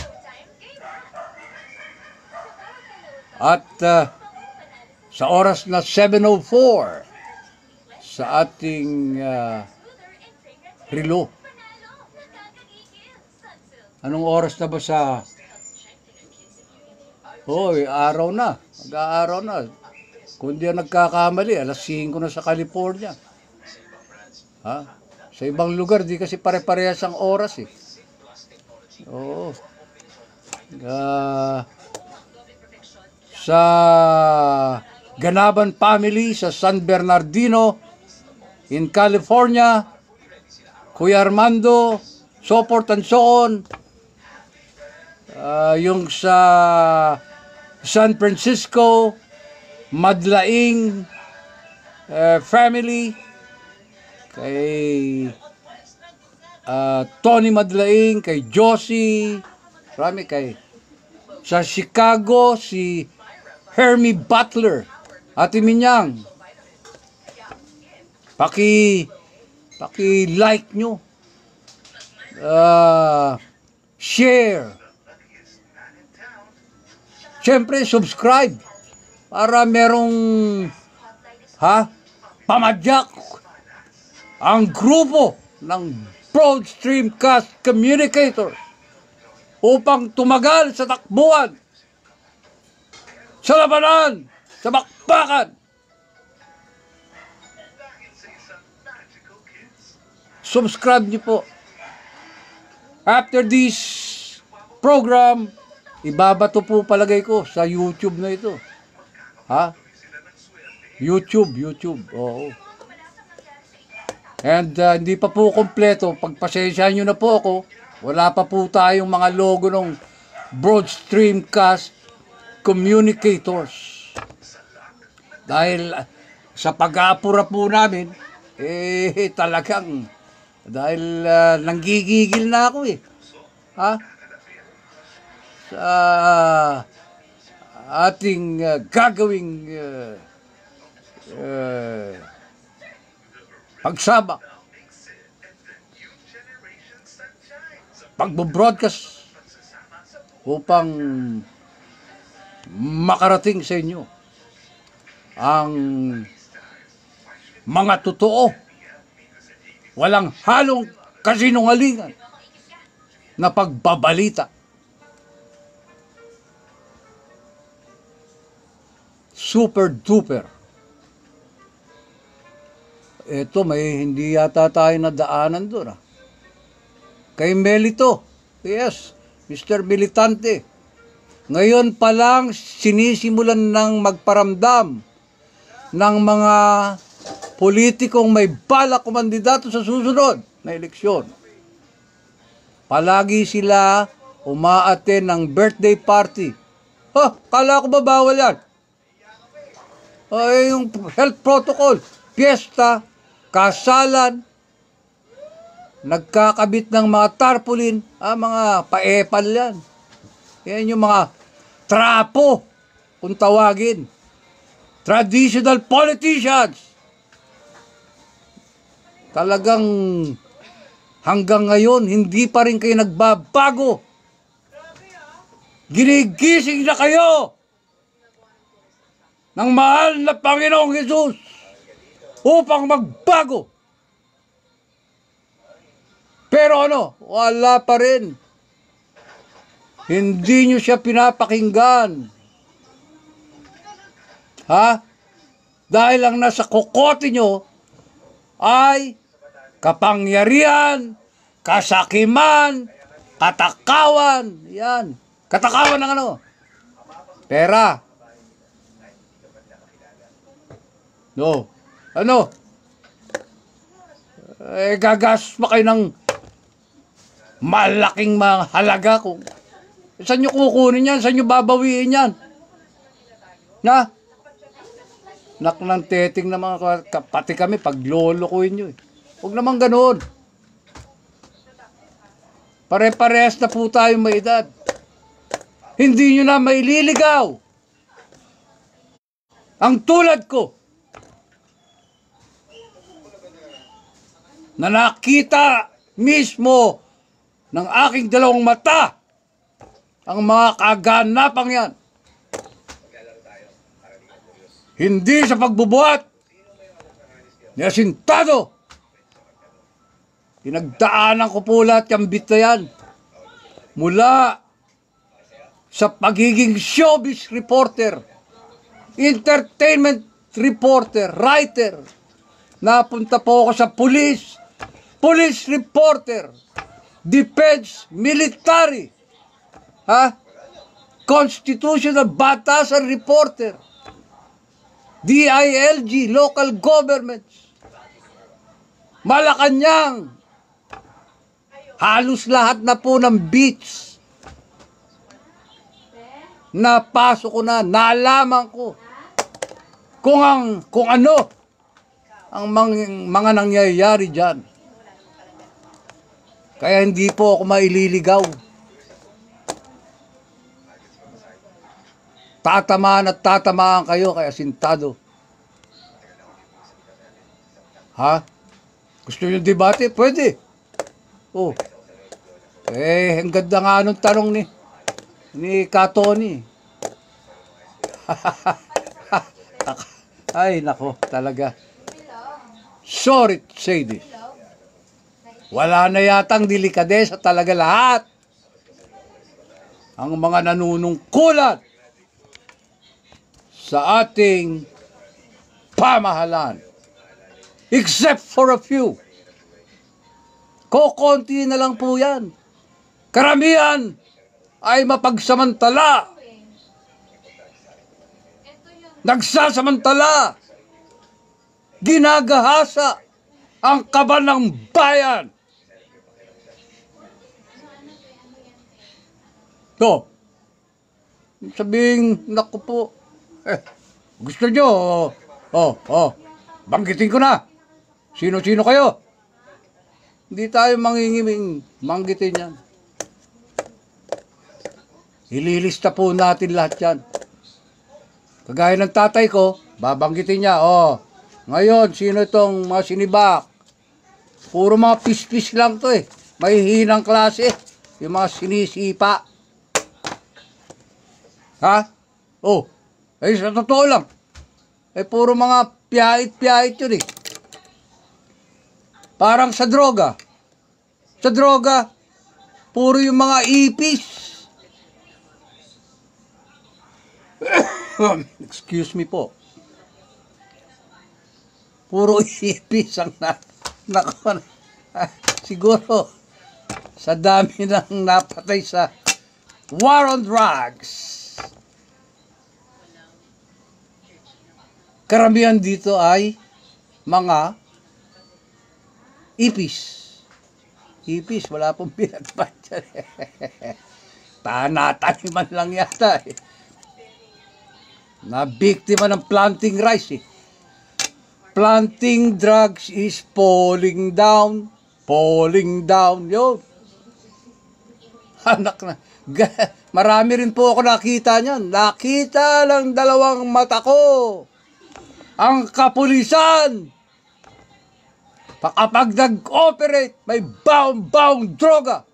At sa oras na 7:04 sa ating relo. Anong oras na ba sa... araw na. Mag-aaraw na. Kung di nagkakamali, alas 5 na sa California. Sa ibang lugar, di kasi pare-parehas ang oras eh. Oo. Sa Ganaban family sa San Bernardino in California, Kuya Armando, so forth and so on. Yung sa San Francisco, Madlaing family, kay Tony Madlaing, kay Josie, marami sa Chicago, si Hermie Butler, Ate Minyang, paki-like nyo, share, siyempre subscribe, para merong pamadyak ang grupo ng Broad Stream Cast Communicators upang tumagal sa takbuhan, sa labanan, sa bakbakan. Subscribe niyo po. After this program, ibabato po palagay ko sa YouTube na ito. YouTube. Oo. And hindi pa po kompleto. Pagpasensyahan nyo na po ako. Wala pa po tayong mga logo ng Broad Stream Cast Communicators. Dahil sa pag-aapura po namin, talagang, dahil nanggigigil na ako sa ating gagawing pagsabak, pagbo-broadcast upang makarating sa inyo ang mga totoo, walang halong kasinungalingan na pagbabalita. Super duper. Ito, may hindi yata tayo nadaanan doon. Kay Melito, yes, Mr. Militante. Ngayon pa lang sinisimulan ng magparamdam ng mga politikong may balak kumandidato sa susunod na eleksyon. Palagi sila umaattend ng birthday party. Kala ko ba bawal yan? Yung health protocol, fiesta, kasalan, nagkakabit ng mga tarpaulin, mga paepal yan. Yan yung mga trapo, kung tawagin. Traditional politicians. Talagang Hanggang ngayon, hindi pa rin kayo nagbabago. Ginigising na kayo ng mahal na Panginoong Hesus upang magbago. Pero ano, wala pa rin. Hindi nyo siya pinapakinggan. Ha? Dahil ang nasa kokote nyo ay kapangyarihan, kasakiman, katakawan. Yan. Katakawan ng ano? Pera. No. Ano? Gagas pa kayo ng malaking mga halaga kung saan nyo kukunin yan? Saan nyo babawiin yan? Na? Nak ng teting na mga pati kami pag lolokohin nyo eh. Huwag naman ganoon. Pare-parehas na po tayo may edad. Hindi nyo na maililigaw. Ang tulad ko, na nakita mismo ng aking dalawang mata ang mga kaganapang yan. Hindi sa pagbubuhat ni Asintado. Pinagdaanan ko po lahat yung bit na yan. Mula sa pagiging showbiz reporter, entertainment reporter, writer. Napunta po ako sa police reporter, defense, military, constitutional batasan reporter, DILG, local governments, Malacanang, halos lahat na po ng beats. Napasok ko na, nalaman ko kung ano ang mga nangyayari dyan. Kaya hindi po ako maililigaw. Tatamaan at tatamaan kayo kay Asintado. Ha? Gusto nyo debate? Pwede. Oh. Ang ganda nga nung tanong ni Katoni. Ay, nako, talaga. Sorry to say this. Wala na yatang delikadesa talaga lahat. Ang mga nanunungkulan sa ating pamahalaan. Except for a few. Kokonti na lang po yan. Karamihan ay mapagsamantala. Nagsasamantala. Ginagahasa ang kaban ng bayan. So, sabihin, naku po, gusto nyo, banggitin ko na. Sino-sino kayo? Hindi tayo mangingiming manggitin yan. Ililista po natin lahat yan. Kagaya ng tatay ko, babanggitin niya, ngayon, sino itong mga sinibak? Puro mga pis-pis lang to eh. Mahihinang klase. Yung mga sinisipa. Ha? Sa totoo lang. Puro mga piyait-piyait yun eh. Parang sa droga. Sa droga, puro yung mga ipis. Excuse me po. Puro ipis ang siguro sa dami ng napatay sa war on drugs. Karamihan dito ay mga ipis. Ipis, wala pong pinatpat dyan. Tanataniman lang yata eh. Nabiktima ng planting rice eh. Planting drugs is falling down, yun. Anak na. Marami rin po ako nakita niyan. Nakita lang dalawang mata ko. Ang kapulisan. Kapag nag-operate, may baong droga.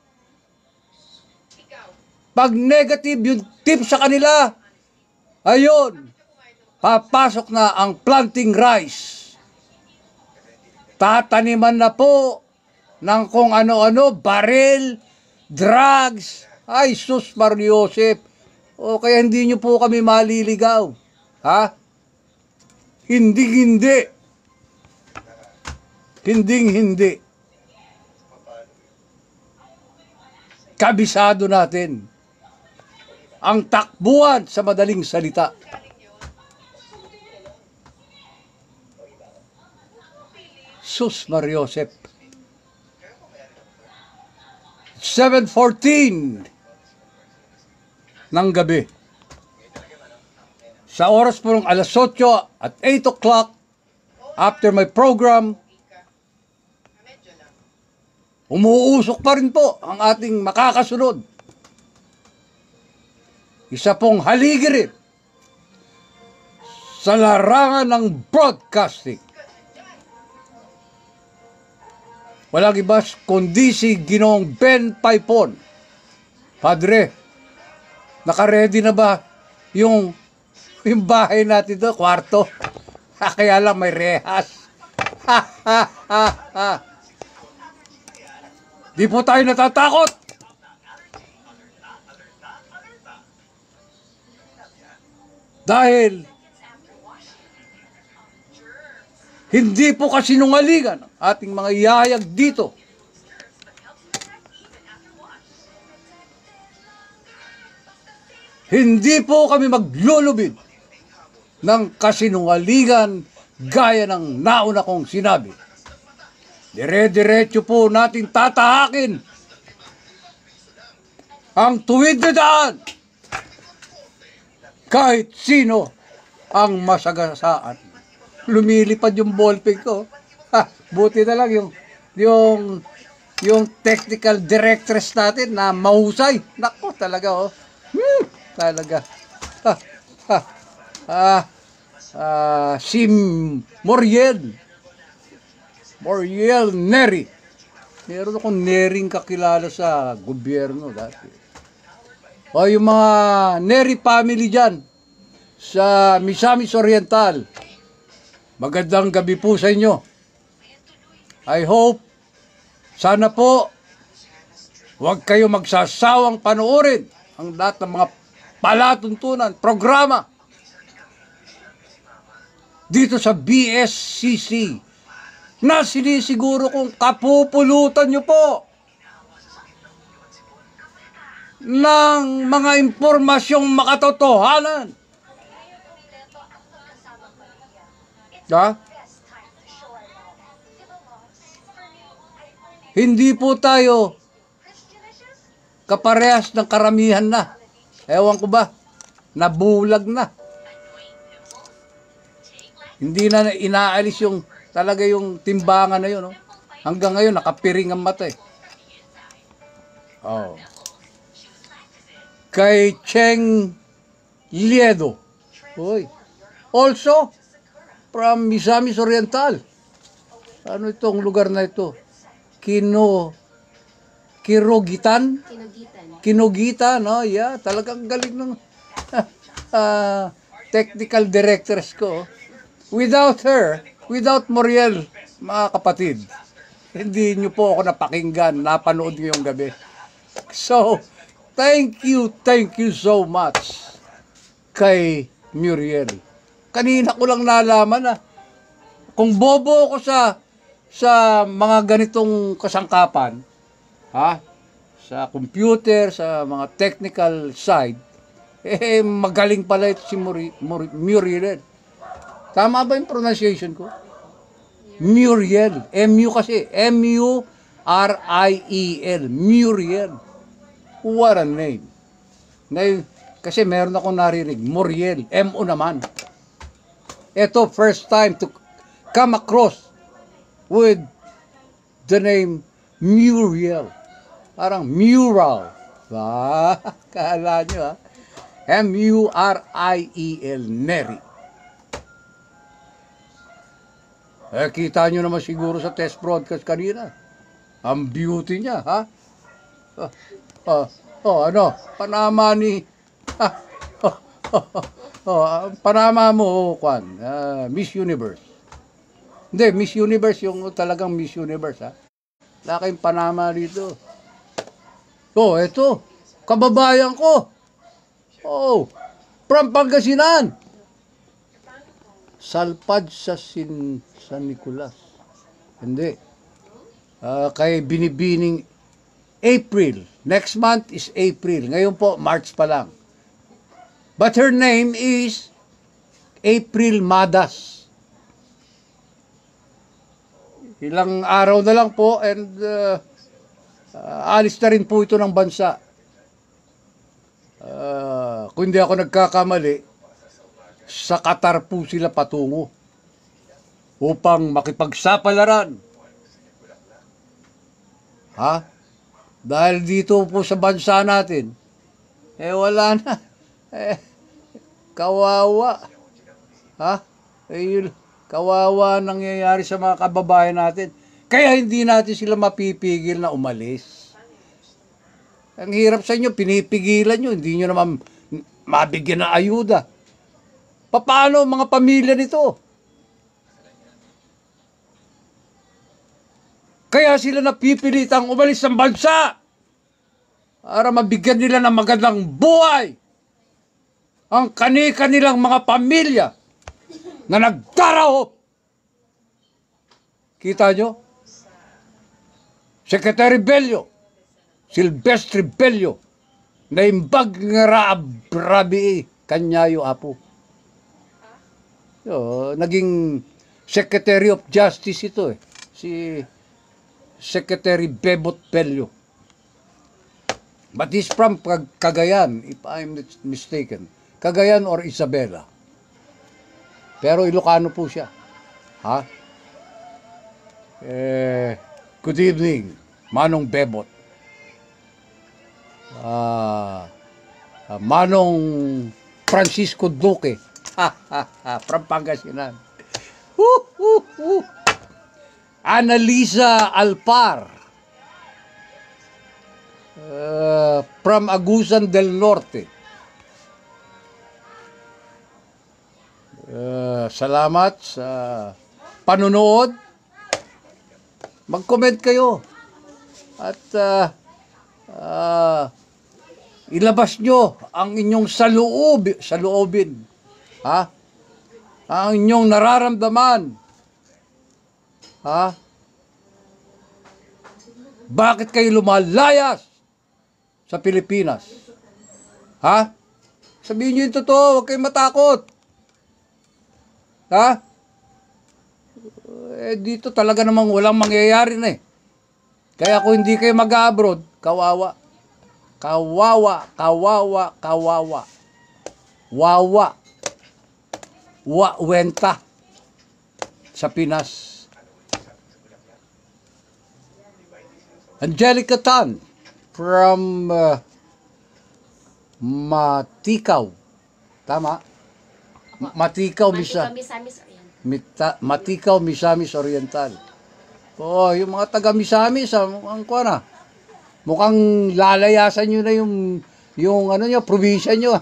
Pag negative yung tip sa kanila, ayun, papasok na ang planting rice. Tataniman na po ng kung ano-ano, baril, drugs. Ay, sus Mariosep. O kaya hindi nyo po kami maliligaw. Ha? Hindi. Hindi. Kabisado natin ang takbuhan sa madaling salita. Sus Mariosep. 7:14 ng gabi. Sa oras po ng alas 8 at 8 o'clock, after my program, umuusok pa rin po ang ating makakasunod. Isa pong haligi rin sa larangan ng broadcasting. Walang iba kundi si Ginoong Ben Paipon. Padre, naka-ready na ba yung bahay natin doon, kwarto? Kaya lang may rehas. Di po tayo natatakot. Dahil hindi po kasinungalingan ang ating mga yayag dito. Hindi po kami maglulubid ng kasinungalingan gaya ng nauna kong sinabi. Dire-diretso po natin tatahakin ang tuwid na daan kahit sino ang masagasaan. Lumilipad yung ballpen ko. Buti na lang yung technical directress natin na mahusay. Nako, talaga talaga. Si Moriel Neri. Meron akong Nering kakilala sa gobyerno dati. O yung mga Neri family dyan sa Misamis Oriental. Magandang gabi po sa inyo. I hope, sana po, huwag kayo magsasawang panoorin ang lahat ng mga palatuntunan, programa dito sa BSCC na sinisiguro kong kapupulutan nyo po ng mga impormasyong makatotohanan. Ha? Hindi po tayo kaparehas ng karamihan na. Ewan ko ba, nabulag na. Hindi na inaalis yung talaga yung timbangan na yun. Hanggang ngayon, nakapiring ang mata eh. Kay Cheng Liedo. Also, from Misamis Oriental. Ano itong lugar na ito? Kinugitan, no? Yeah, talagang galing ng technical directors ko. Without her, without Moriel, mga kapatid, hindi nyo po ako napakinggan, napanood ngayong gabi. So, thank you so much kay Muriel. Kanina ko lang nalaman kung bobo ako sa mga ganitong kasangkapan, sa computer, sa mga technical side, magaling pala ito si Muriel. Tama ba yung pronunciation ko? Muriel. M-U kasi. M-U-R-I-E-L. Muriel. What a name. Kasi meron akong narinig. Muriel. M-O naman. Ito, first time to come across with the name Muriel. Parang mural. Kala nyo M-U-R-I-E-L. Neri. Kita nyo naman siguro sa test broadcast kanina. Ang beauty niya, ha? Ano? Panama ni... Panama mo, Kwan. Miss Universe. Hindi, Miss Universe yung talagang Miss Universe, ha? Wala kayong Panama dito. Eto. Kababayan ko. From Pangasinan. Salpad sa San Nicolas. Hindi. Kay binibining April. Next month is April. Ngayon po, March pa lang. But her name is April Madas. Ilang araw na lang po and alis na rin po ito ng bansa. Kung hindi ako nagkakamali, sa Qatar po sila patungo upang makipagsapalaran. Dahil dito po sa bansa natin, wala na. Kawawa. Kawawa nangyayari sa mga kababayan natin. Kaya hindi natin sila mapipigil na umalis. Ang hirap sa inyo, pinipigilan nyo, hindi nyo naman mabigyan ng ayuda. Paano mga pamilya nito? Kaya sila napipilitang umalis ng bansa para mabigyan nila ng magandang buhay ang kani-kanilang mga pamilya na nagdarahop. Kita nyo? Secretary Bello, Silvestre Bello, na imbag nga rabi kanyayo apo. Naging Secretary of Justice ito si Secretary Bebot Bello. But he's from Cagayan, if I'm not mistaken. Cagayan or Isabela. Pero Ilocano po siya. Good evening, Manong Bebot. Manong Francisco Duque. From Pangasinan. Annalisa Alpar. From Agusan del Norte. Salamat sa panunood. Mag-comment kayo. At ilabas nyo ang inyong saloobin. Ang inyong nararamdaman. Bakit kayo lumalayas sa Pilipinas? Sabihin nyo yung totoo, huwag kayong matakot. Dito talaga namang walang mangyayari na Kaya kung hindi kayo mag-abroad, kawawa. Kawawa, kawawa, kawawa. Wawa. Wenta sa Pinas. Angelica Tan from Matikaw. Tama? Matikaw, Matikaw, Misamis Oriental. Yung mga taga Misamis, mukhang lalayasan nyo na yung ano nyo, probinsya nyo.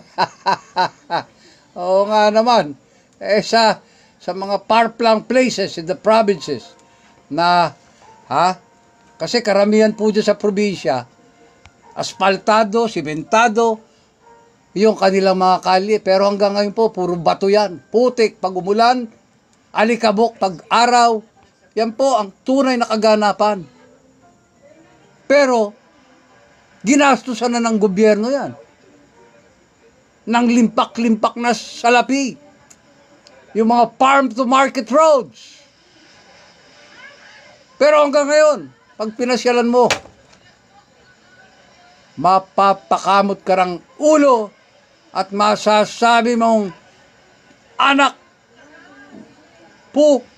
Oo nga naman. Sa mga far-flung places in the provinces na, kasi karamihan po dyan sa probinsya, asfaltado, simentado, yung kanilang mga kalye. Pero hanggang ngayon po, puro bato yan. Putik pag umulan, alikabok pag araw. Yan po ang tunay na kaganapan. Pero, ginastusan na ng gobyerno yan. Nang limpak-limpak na salapi. Yung mga farm-to-market roads. Pero hanggang ngayon, pag pinasyalan mo, mapapakamot ka ng ulo at masasabi mong anak po.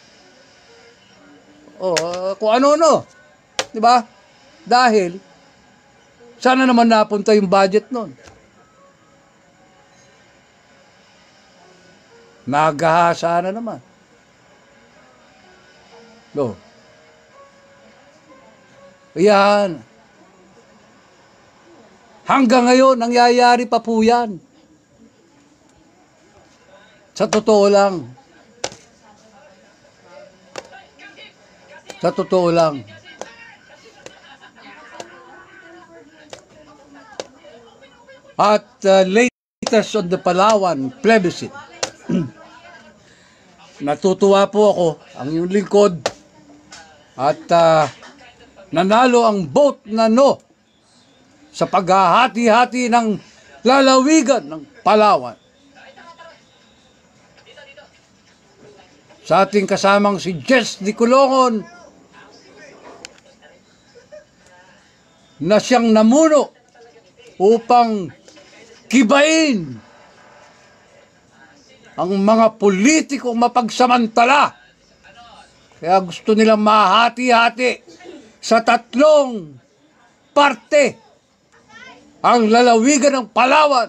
Kung ano-ano. Diba? Dahil, sana naman napunta yung budget nun. Nagahasa na naman. No. Yan. Hanggang ngayon, nangyayari pa po yan. Sa totoo lang. Sa totoo lang. At latest on the Palawan plebiscite. Natutuwa po ako, ang iyong lingkod. At nanalo ang vote na no sa paghahati-hati ng lalawigan ng Palawan. Sa ating kasamang si Jess Di Colongon na siyang namuno upang kibain ang mga politikong mapagsamantala. Kaya gusto nilang mahati-hati sa 3 parte ang lalawigan ng Palawan.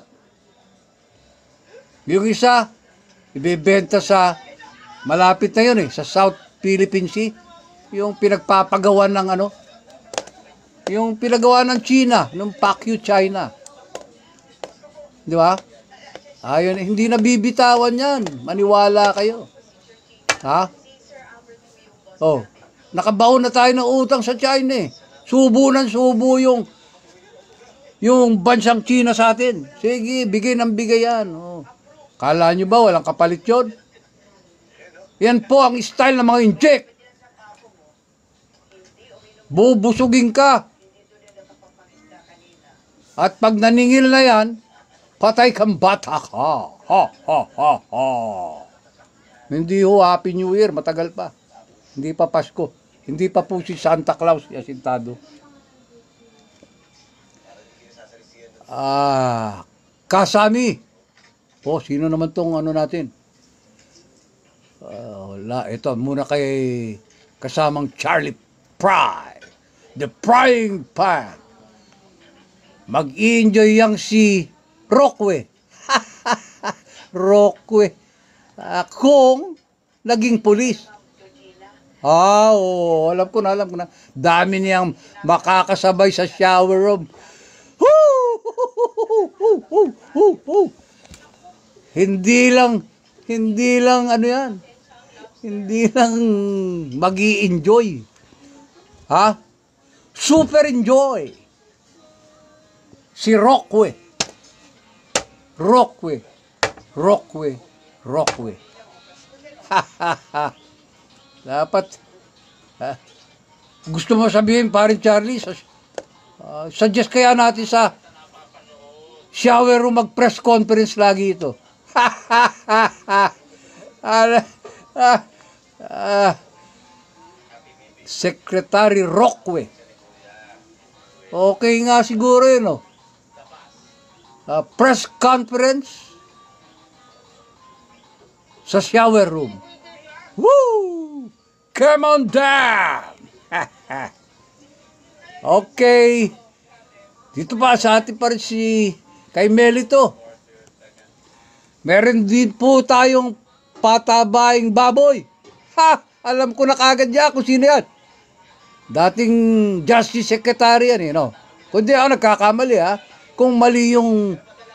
Yung isa, ibebenta sa malapit na yun sa South Philippine Sea. Yung pinagpapagawa ng yung pinagawa ng China, ng Pacquiao China. Di ba? Ayun, hindi na bibitawan yan. Maniwala kayo. Ha? Oh, nakabaon na tayo ng utang sa China Subo ng subo yung bansang China sa atin. Sige, bigay ng bigay yan. Oh. Kala nyo ba walang kapalit yun? Yan po ang style ng mga inject. Bubusugin ka. At pag naningil na yan, patay kang bata ka. Ha, ha, ha, ha. Hindi ho, Happy New Year, matagal pa. Hindi pa Pasko. Hindi pa po si Santa Claus, si Asintado. Kasami. Sino naman tong natin? Ito, muna kay kasamang Charlie Pry. The Prying Pan. Mag-i-enjoy yang si Rockwe. Rockwe. Kung naging pulis. Alam ko na. Dami niyang makakasabay sa shower room. Hindi lang yan. Hindi lang mag-i-enjoy. Super enjoy. Si Rockwe. Dapat gusto mo sabihin, parin Charlie, suggest kaya natin sa shower room mag-press conference lagi ito. Secretary Rockwe. Okay nga siguro yun, press conference sa shower room. Woo! Come on down! Okay. Dito pa sa atin pa rin si kay Melito. Meron din po tayong patabaing baboy. Alam ko na kagad niya kung sino yan. Dating Justice Secretary yan Kundi ako nagkakamali Kung mali yung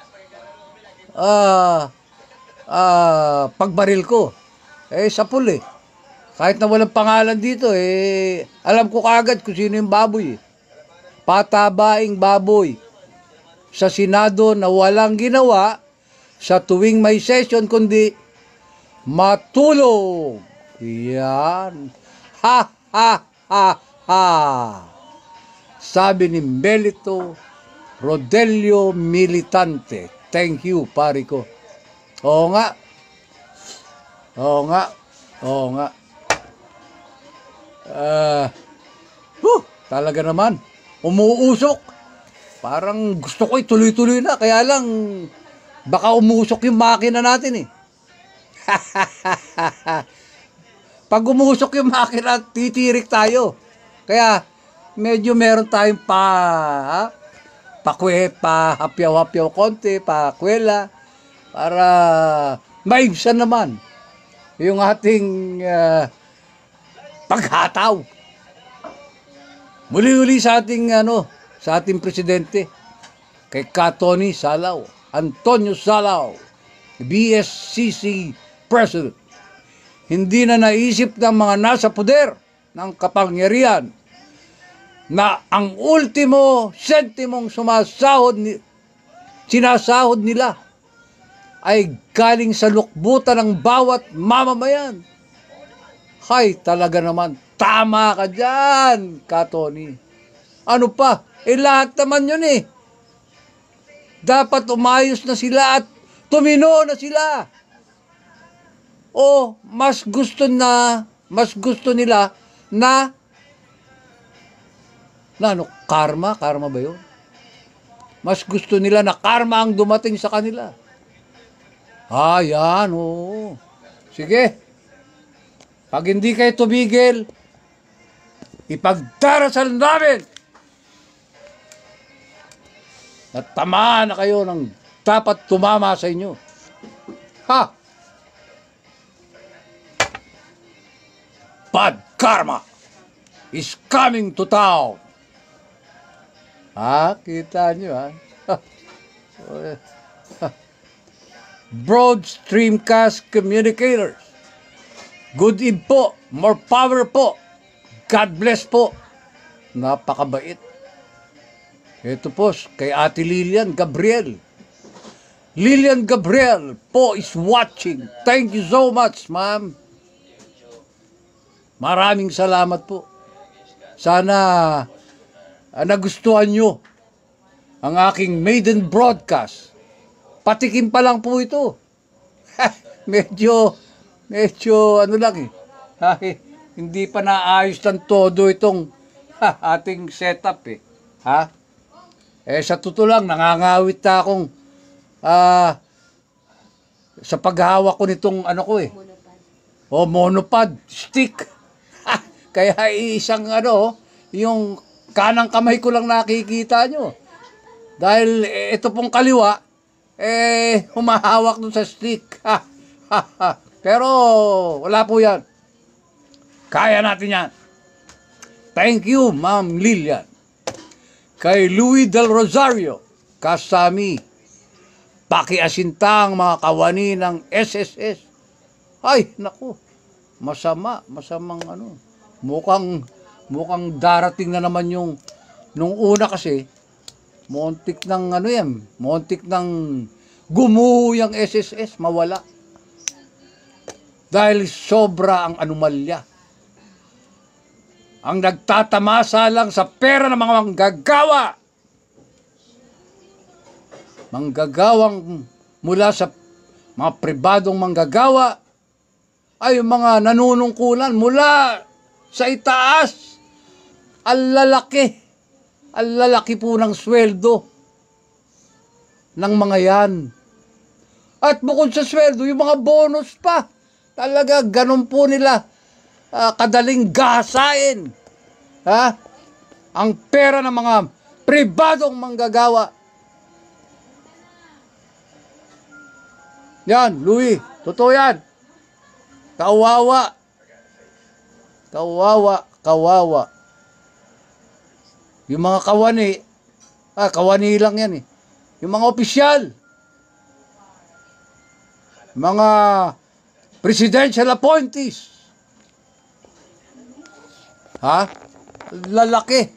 pagbaril ko. Sa pool Kahit na walang pangalan dito alam ko kagad kung sino yung baboy Patabaing baboy sa Senado na walang ginawa sa tuwing may session kundi matulog. Yan. Ha, ha, ha, ha. Sabi ni Melito Rodelio Militante. Thank you, pari ko. Oo nga. Talaga naman. Umuusok. Parang gusto ko tuloy-tuloy na. Kaya lang, baka umusok yung makina natin Pag umusok yung makina, titirik tayo. Kaya, medyo meron tayong hapyaw-hapyaw konti, pakwela, para maigsan naman yung ating paghataw. Muli-uli sa ating presidente, kay Tony Salaw, Antonio Salaw, BSCC President. Hindi na naisip ng mga nasa poder ng kapangyarihan na ang ultimo sentimong sinasahod nila ay galing sa lukbutan ng bawat mamamayan. Hay, talaga naman, tama ka dyan, Tony. Ano pa? Lahat naman yun eh. Dapat umayos na sila at tumino na sila. O mas gusto nila na karma ba yun? Mas gusto nila na karma ang dumating sa kanila. Yan, oo. Sige. Pag hindi kayo tumigil, ipagdarasal namin at tamaan na kayo ng dapat tumama sa inyo. Bad karma is coming to town. Kita nyo Broad Stream Cast Communicators. Good eve po, more power po. God bless po. Napakabait. Ito po, kay Ate Lilian Gabriel. Lilian Gabriel po is watching. Thank you so much, ma'am. Maraming salamat po. Sana nagustuhan nyo ang aking maiden broadcast. Patikim pa lang po ito. medyo hindi pa naayos ng todo itong ating setup eh. Sa totoo lang, nangangawit na akong sa paghawak ko nitong monopod stick. Kaya isang yung kanang kamay ko lang nakikita nyo. Dahil ito pong kaliwa, humahawak dun sa stick. Pero wala po yan. Kaya natin yan. Thank you, Ma'am Lilian. Kay Louis Del Rosario, Kasami, pakiasintang mga kawani ng SSS. Ay, naku, masamang mukhang darating na naman nung una kasi, montik ng gumuho yung SSS, mawala. Dahil sobra ang anomalya. Ang nagtatamasa lang sa pera ng mga manggagawa. Manggagawang mula sa mga pribadong manggagawa ay yung mga nanunungkulan mula sa itaas. Ang lalaki po ng sweldo ng mga yan. At bukod sa sweldo, yung mga bonus pa. Talaga, ganun po nila kadaling gahasain. Ang pera ng mga pribadong manggagawa. Yan, Louis, totoo yan. Kawawa. Yung mga kawani lang yan eh. Yung mga opisyal, mga presidential appointees, lalaki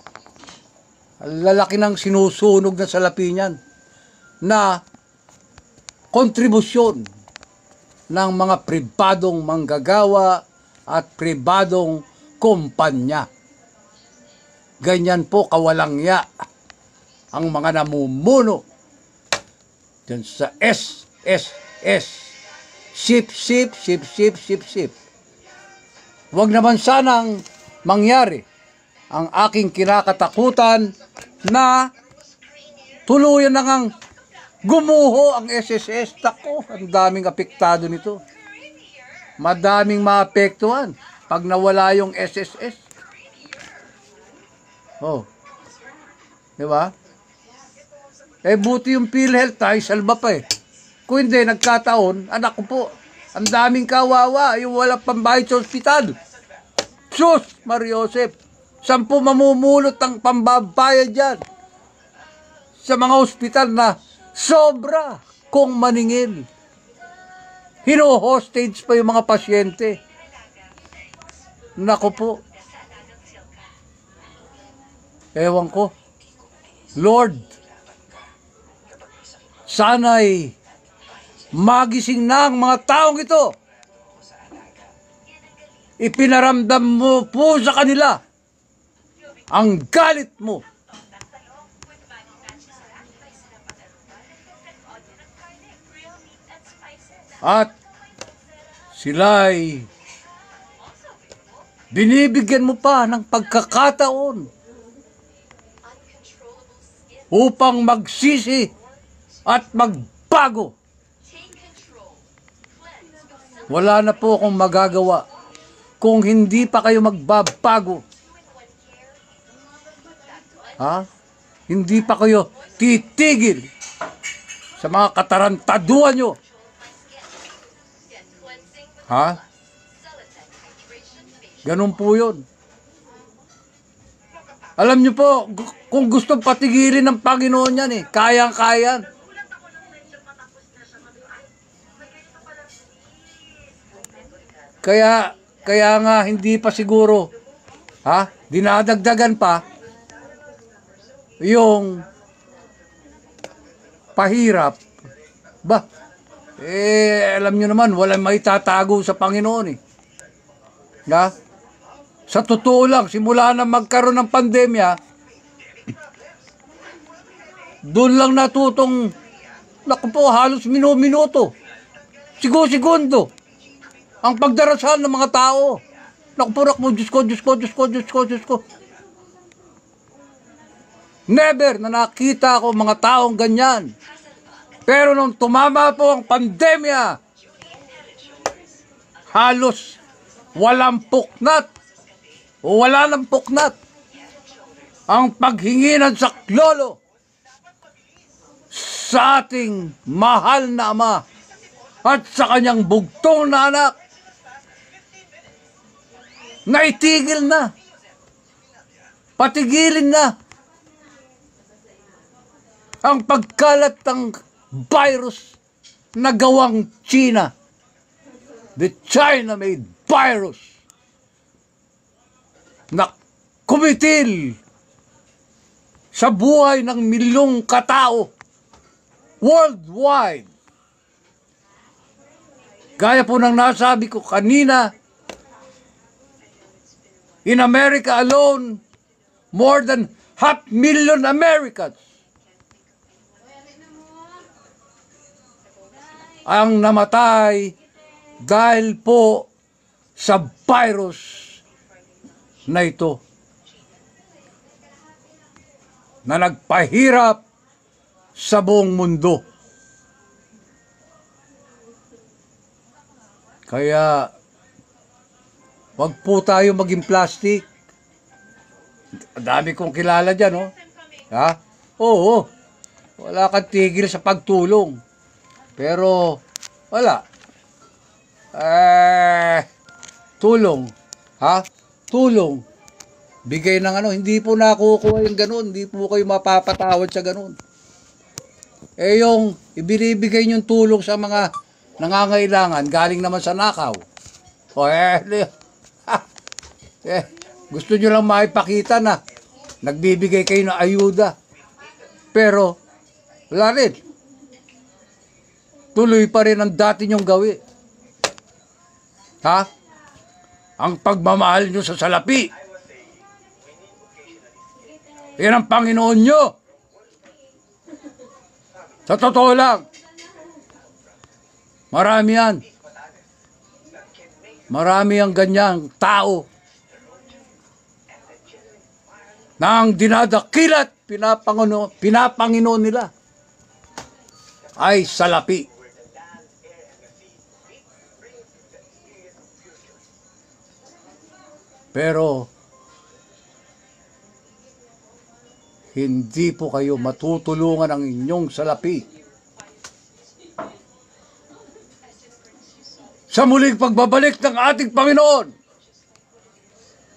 ng sinusunog na salapi niyan na kontribusyon ng mga pribadong manggagawa at pribadong kumpanya. Ganyan po kawalangya ang mga namumuno dyan sa SSS. Sip. Huwag naman sanang mangyari ang aking kinakatakutan na tuluyan na ngang gumuho ang SSS. Tako, ang daming apektado nito. Madaming maapektuhan pag nawala yung SSS. Diba? Buti yung PhilHealth ay salba pa eh. Kung hindi, nagkataon, anak ko po, ang daming kawawa, yung walang pambayad sa ospital. Sus, Mariosep, saan po mamumulot ang pambabayad dyan? Sa mga ospital na sobra kung maningil. Hino-hostage pa yung mga pasyente. Naku po. Ewan ko. Lord, sana'y magising na ang mga taong ito. Ipinaramdam mo po sa kanila ang galit mo. At sila'y binibigyan mo pa ng pagkakataon upang magsisi at magbago. Wala na po akong magagawa kung hindi pa kayo magbabago. Ha? Hindi pa kayo titigil sa mga katarantaduan nyo. Ha? Ganun po yun. Alam nyo po, kung gusto patigilin ng Panginoon yan kayang-kaya. Kaya nga hindi pa siguro, dinadagdagan pa yung pahirap. Alam nyo naman, walang may tatago sa Panginoon Sa totoo lang, simula na magkaroon ng pandemya, doon lang natutong, naku po, halos minuto, segundo, ang pagdarasal ng mga tao. Naku po, Diyos ko. Never na nakita ako mga taong ganyan. Pero nung tumama po ang pandemya, halos wala nang puknat ang paghingi ng saklolo sa ating mahal na Ama at sa kanyang bugtong na anak. Naitigil na. Patigilin na ang pagkalat ng virus na gawang China. The China-made virus na kumitil sa buhay ng milyong katao worldwide. Gaya po ng nasabi ko kanina, in America alone, more than 500,000 Americans ang namatay dahil po sa virus na ito na nagpahirap sa buong mundo. Kaya wag po tayo maging plastic. Dami kong kilala dyan, Oo, wala kang tigil sa pagtulong. Pero, wala. Tulong. Tulong. Bigay ng hindi po nakukuha yung ganun. Hindi po kayo mapapatawad sa ganun. Yung ibinibigay yung tulong sa mga nangangailangan, galing naman sa nakaw. Gusto nyo lang maipakita na nagbibigay kayo ng ayuda. Pero, wala rin. Tuloy pa rin ang dati nyong gawi. Ang pagmamahal nyo sa salapi. Yan ang Panginoon nyo. Sa totoo lang. Marami yan. Marami ang ganyang tao na ang dinadakilat, pinapanginoon nila ay salapi. Pero hindi po kayo matutulungan ang inyong salapi. Sa muling pagbabalik ng ating Panginoon,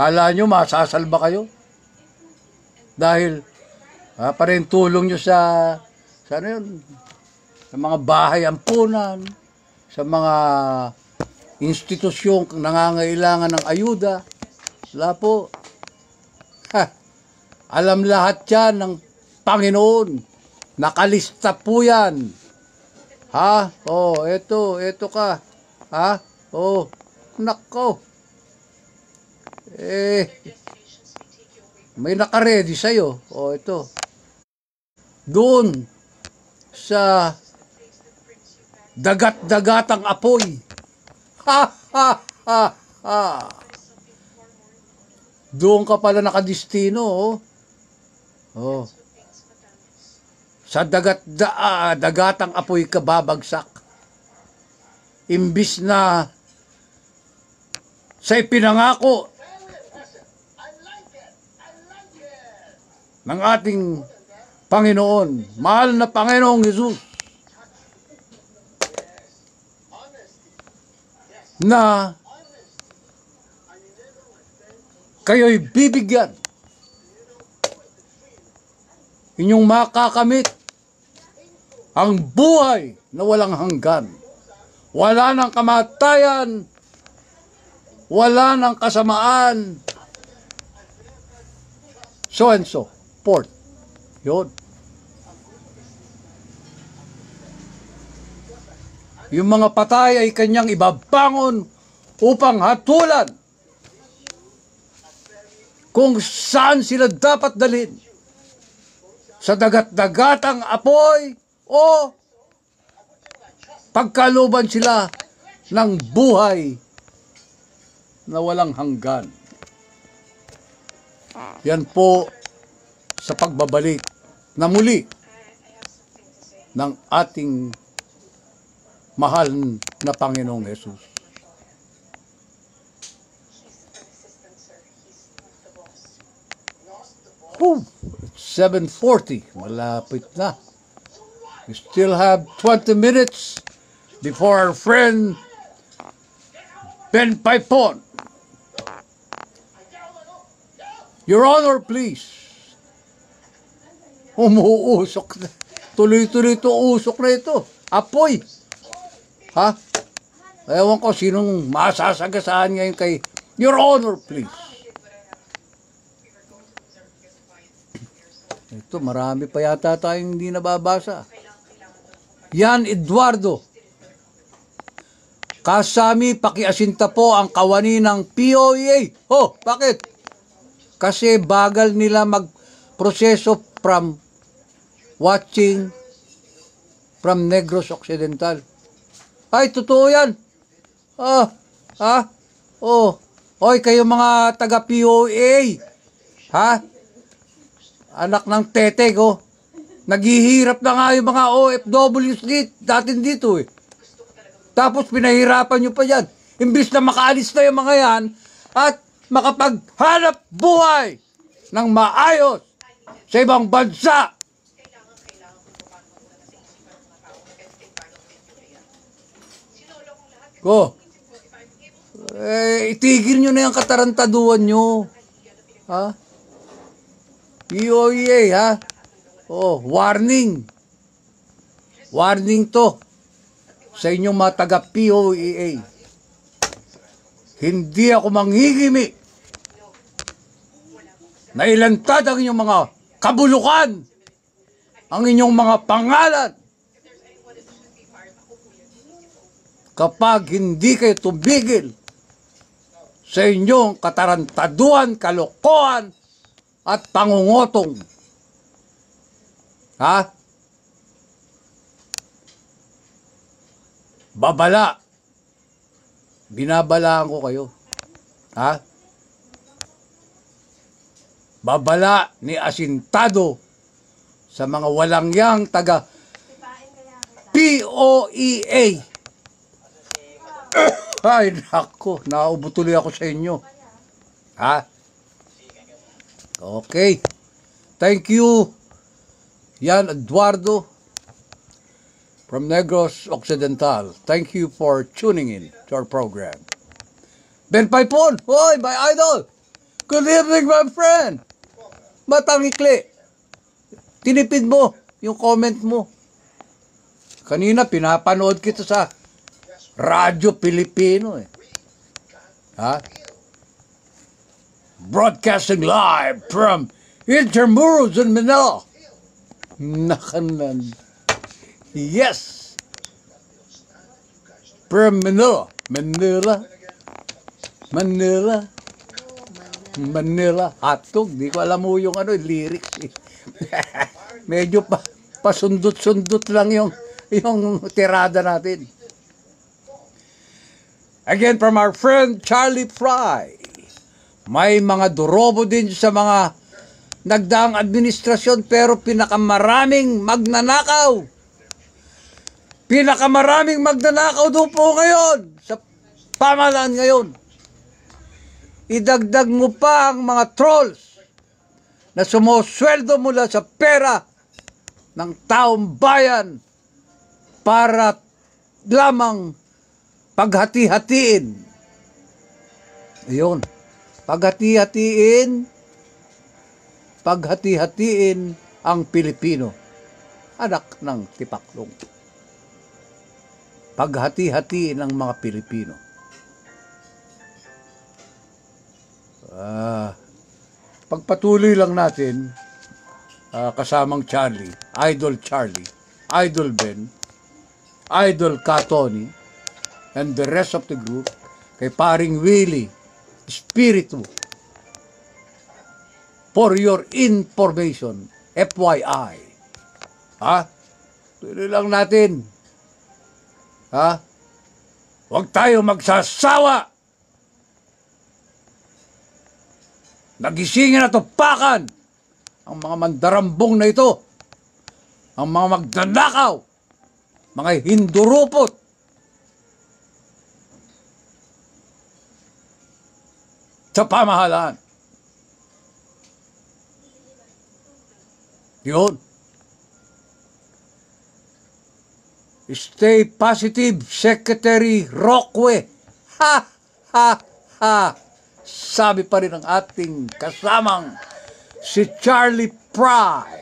Kala nyo masasalba kayo? Dahil parin tulong nyo sa ano yun, sa mga bahay ampunan, sa mga institusyong nangangailangan ng ayuda. Wala po. Alam lahat yan ng Panginoon. Nakalista po yan. Eto ka. Nako. May nakaredy sa'yo. Ito. Doon sa dagat-dagatang apoy. Doon ka pala nakadistino. Sa dagatang apoy ka babagsak. Imbis na sa ipinangako ng ating Panginoon, mahal na Panginoong Jesus, na kayo'y bibigyan, inyong makakamit ang buhay na walang hanggan. Wala ng kamatayan, wala ng kasamaan, so and so forth. Yun. Yung mga patay ay kanyang ibabangon upang hatulan kung saan sila dapat dalhin. Sa dagat-dagatang apoy o pagkaluban sila ng buhay na walang hanggan. Yan po sa pagbabalik na muli ng ating mahal na Panginoong Jesus. 7:40, malapit na. We still have 20 minutes before our friend Ben Paipon. Your Honor, please. Umuusok na. Tuloy-tuloy ito, usok na ito. Apoy. Ewan ko sinong masasagasaan ngayon kay Your Honor, please. Ito, marami pa yata tayong hindi nababasa. Yan, Eduardo. Kasami, pakiasinta po ang kawani ng POEA. Bakit? Kasi bagal nila magproseso from watching from Negros Occidental. Ay, totoo yan. Oy, kayo mga taga-POEA. Anak ng teteg, naghihirap na nga yung mga OFWs datin dito Tapos pinahirapan nyo pa yan. Imbis na makaalis na yung mga yan at makapaghanap buhay ng maayos sa ibang bansa. Itigil nyo na yung katarantaduan nyo. POEA, warning. Warning to sa inyong mga taga-POEA. Hindi ako manghihimi na ilantad ang inyong mga kabulukan, ang inyong mga pangalan, kapag hindi kayo tumigil sa inyong katarantaduan, kalokohan, at pangungotong. Babala. Binabalaan ko kayo. Babala ni Asintado sa mga walangyang taga POEA. Ay, nako, naubutuloy ako sa inyo. Okay. Thank you. Yan, Eduardo from Negros Occidental. Thank you for tuning in to our program. Ben Paipon, hoy, my idol. Good evening, my friend. Batang ikli. Tinipid mo yung comment mo. Kanina, pinapanood kita sa Radyo Pilipino eh. Ha? Broadcasting live from Intramuros in Manila. Nakanan. Yes. From Manila. Manila. Hotdog. Di ko alam mo yung lyrics eh. Medyo pasundot-sundot lang yung tirada natin. Again, from our friend Charlie Fry. May mga durobo din sa mga nagdaang administrasyon pero pinakamaraming magnanakaw. Pinakamaraming magnanakaw doon po ngayon sa pamahalaan ngayon. Idagdag mo pa ang mga trolls na sumusweldo mula sa pera ng taong bayan para lamang paghati-hatiin. Ayun. Paghati-hatiin ang Pilipino. Anak ng tipaklong. Paghati-hatiin ang mga Pilipino. Pagpatuloy lang natin, kasamang Charlie, Idol Ben, Idol Katoni, and the rest of the group, kay paring Willie, Spiritu, for your information, FYI. Tuloy lang natin. Huwag tayo magsasawa. Nagisingin at tupakan ang mga mandarambong na ito, ang mga magdanakaw, mga hindurupot. Sa pamahalaan. Yun. Stay positive, Secretary Roque. Ha! Sabi pa rin ng ating kasamang si Charlie Fry.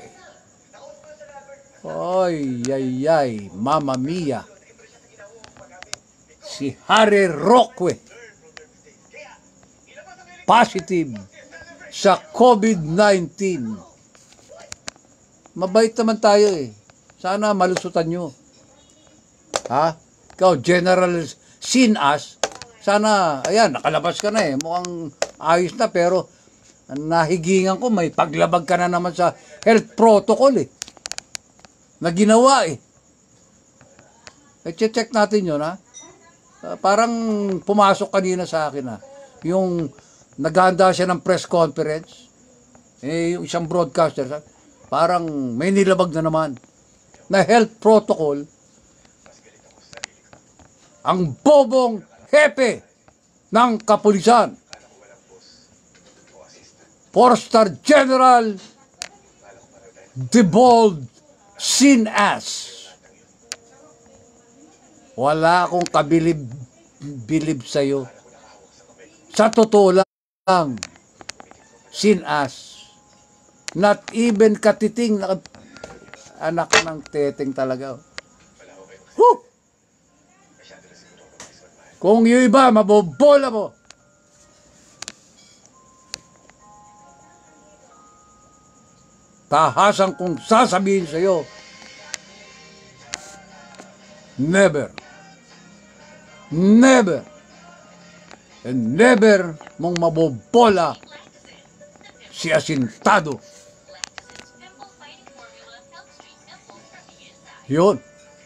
Ay, Mamma Mia. Si Harry Roque. Positive sa COVID-19. Mabait naman tayo eh. Sana malusutan nyo. Ikaw, General Sinas, sana, ayan, nakalabas ka na eh. Mukhang ayos na pero nahigingan ko, may paglabag ka na naman sa health protocol eh. Na ginawa eh. Check natin yun parang pumasok kanina sa akin yung naghahanda siya ng press conference. Yung isang broadcaster, parang may nilabag na naman na health protocol. Ang bobong hepe ng kapulisan, 4-star General Debold Sinas. Wala akong kabilib-bilib sa'yo. Sa totoo lang, Sinas, not even katiting, anak ng teteng talaga. Woo! Kung yung iba, mabobola mo. Tahasan kong sasabihin sa iyo, never, and never mong mabobola si Asintado. Yun.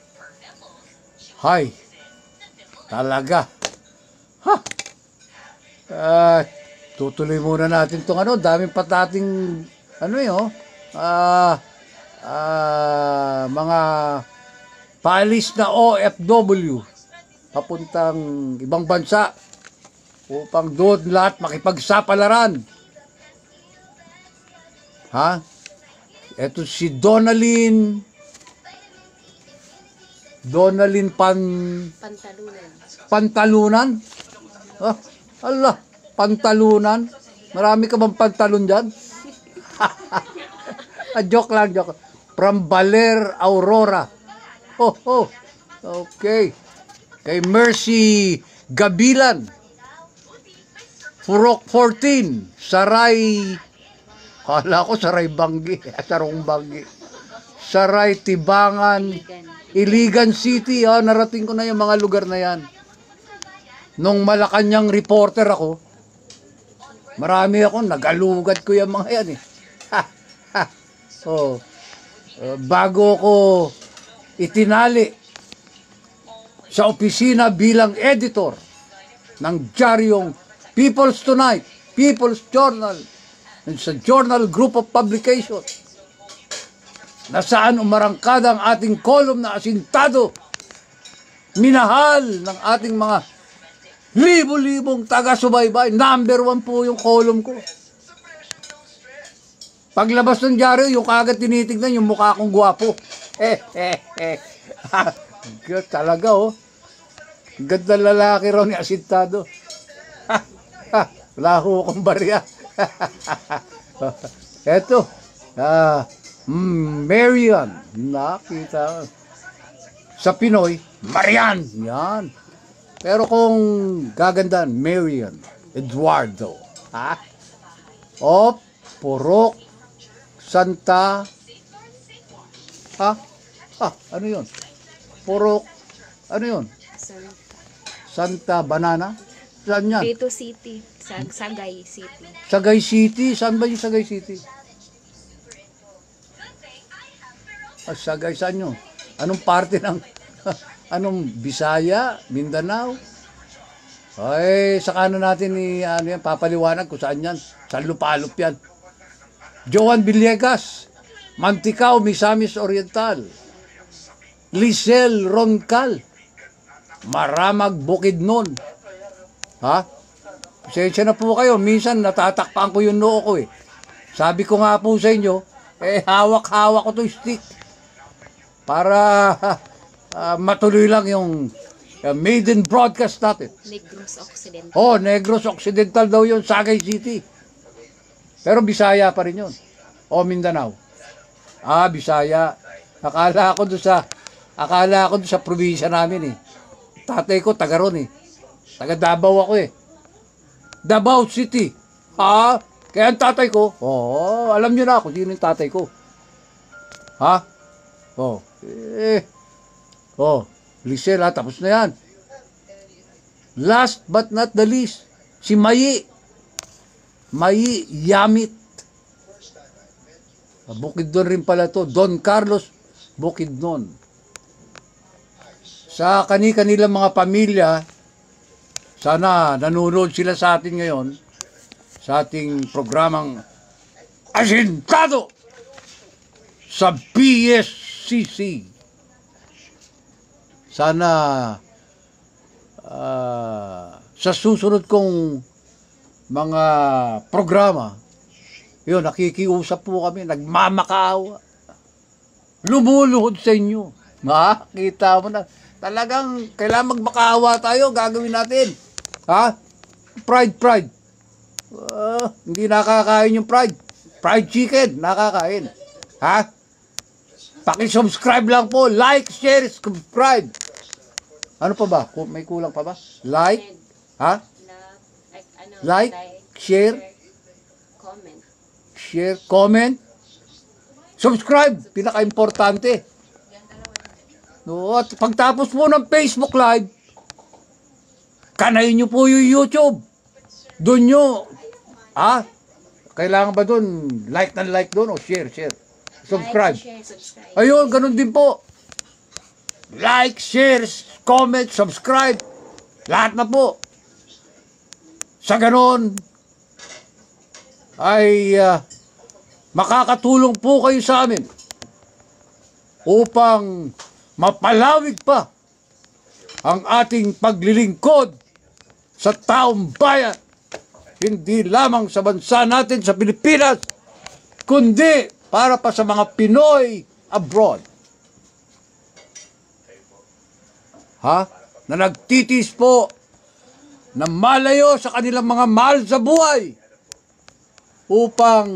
Hay. Talaga. Tutuloy muna natin itong daming patating mga paalis na OFW papuntang ibang bansa upang doon lahat makipagsapalaran. Ito si Donalyn Pantalunan. Pantalunan? Marami ka bang pantalon dyan? Joke lang, joke. From Baler, Aurora. Oh. Okay. Kay Mercy Gabilan. Purok 14. Saray. Kala ko Saray Banggi. Sarong Banggi. Saray Tibangan. Iligan City. Narating ko na yung mga lugar na yan. Nung Malacanang reporter ako, marami ako, nag-alugad ko yung mga yan eh. So, bago ko itinali sa opisina bilang editor ng diaryong People's Tonight, People's Journal, and sa Journal Group of Publication, na saan umarangkada ang ating column na Asintado, minahal ng ating mga libo-libong taga-subaybay. Number 1 po yung column ko. Paglabas ng dyaryo, yung kagad tinitignan yung mukha kong gwapo. Talaga ganda lalaki raw ni Asintado. Wala ho akong barya. Eto. Marian. Nakita. Sa Pinoy, Marian. Yan. Pero kung gagandaan, Marian Eduardo. Purok Santa. Ano yun? Purok. Ano yun? Santa Banana? Saan yan? Dito City. Sagay City. Sagay City? Saan ba yung Sagay City? Sagay, saan yun? Anong parte ng... Anong Bisaya? Mindanao? Ay, saka na natin papaliwanag kung saan yan. San Lupalop yan. Joan Villegas, Mantikao, Misamis Oriental. Lisel Roncal, Maramag Bukidnon. Pasensya na po kayo. Minsan natatakpan ko yung noo ko eh. Sabi ko nga po sa inyo, hawak-hawak ko to stick. Para... matuloy lang yung maiden broadcast natin. Negros Occidental. Negros Occidental daw yun, Sagay City. Pero Bisaya pa rin yun. Mindanao. Bisaya. Akala ko doon sa probinsya namin eh. Tatay ko taga ron eh. Taga Davao ako eh. Davao City. Kaya ang tatay ko, alam nyo na kung sino yung tatay ko. Lisel tapos na yan. Last but not the least, si Mayi Yamit. Bukidnon rin pala to. Don Carlos Bukidnon. Sa kanilang mga pamilya, sana nanonood sila sa atin ngayon, sa ating programang Asintado sa BSCC. Sana sa susunod kong mga programa, nakikiusap po kami, nagmamakaawa, lumuluhod sa inyo. Kita mo na, talagang kailangan magmakaawa tayo, gagawin natin. Pride. Hindi nakakain yung pride. Fried chicken, nakakain. Paki-subscribe lang po, like, share, subscribe. Ano pa ba? May kulang pa ba? Like? Like, share, comment, subscribe, pinaka-importante. At pagtapos po ng Facebook Live, kanayin nyo po yung YouTube. Doon nyo, kailangan ba doon, like doon o share. Subscribe. Ayun, ganun din po. Like, share, comment, subscribe. Lahat na po. Sa ganun, ay makakatulong po kayo sa amin upang mapalawig pa ang ating paglilingkod sa taong bayan. Hindi lamang sa bansa natin sa Pilipinas, kundi para pa sa mga Pinoy abroad. Na nagtitis po na malayo sa kanilang mga mahal sa buhay upang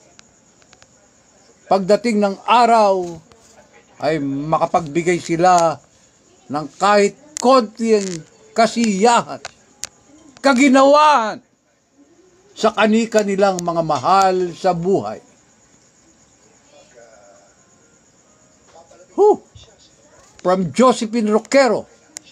pagdating ng araw ay makapagbigay sila ng kahit konting kasiyahan, kaginawahan sa kani-kanilang mga mahal sa buhay. From Josephine Roquero.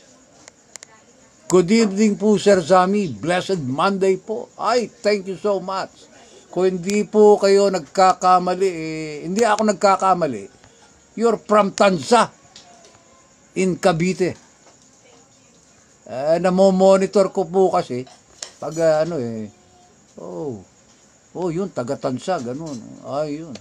Good evening po, Sir Sammy. Blessed Monday po. Ay, thank you so much. Kung hindi po kayo nagkakamali, hindi ako nagkakamali. You're from Tanza in Cavite. Namo-monitor ko po kasi pag yun, taga-Tanza, ganun. Ay, yun.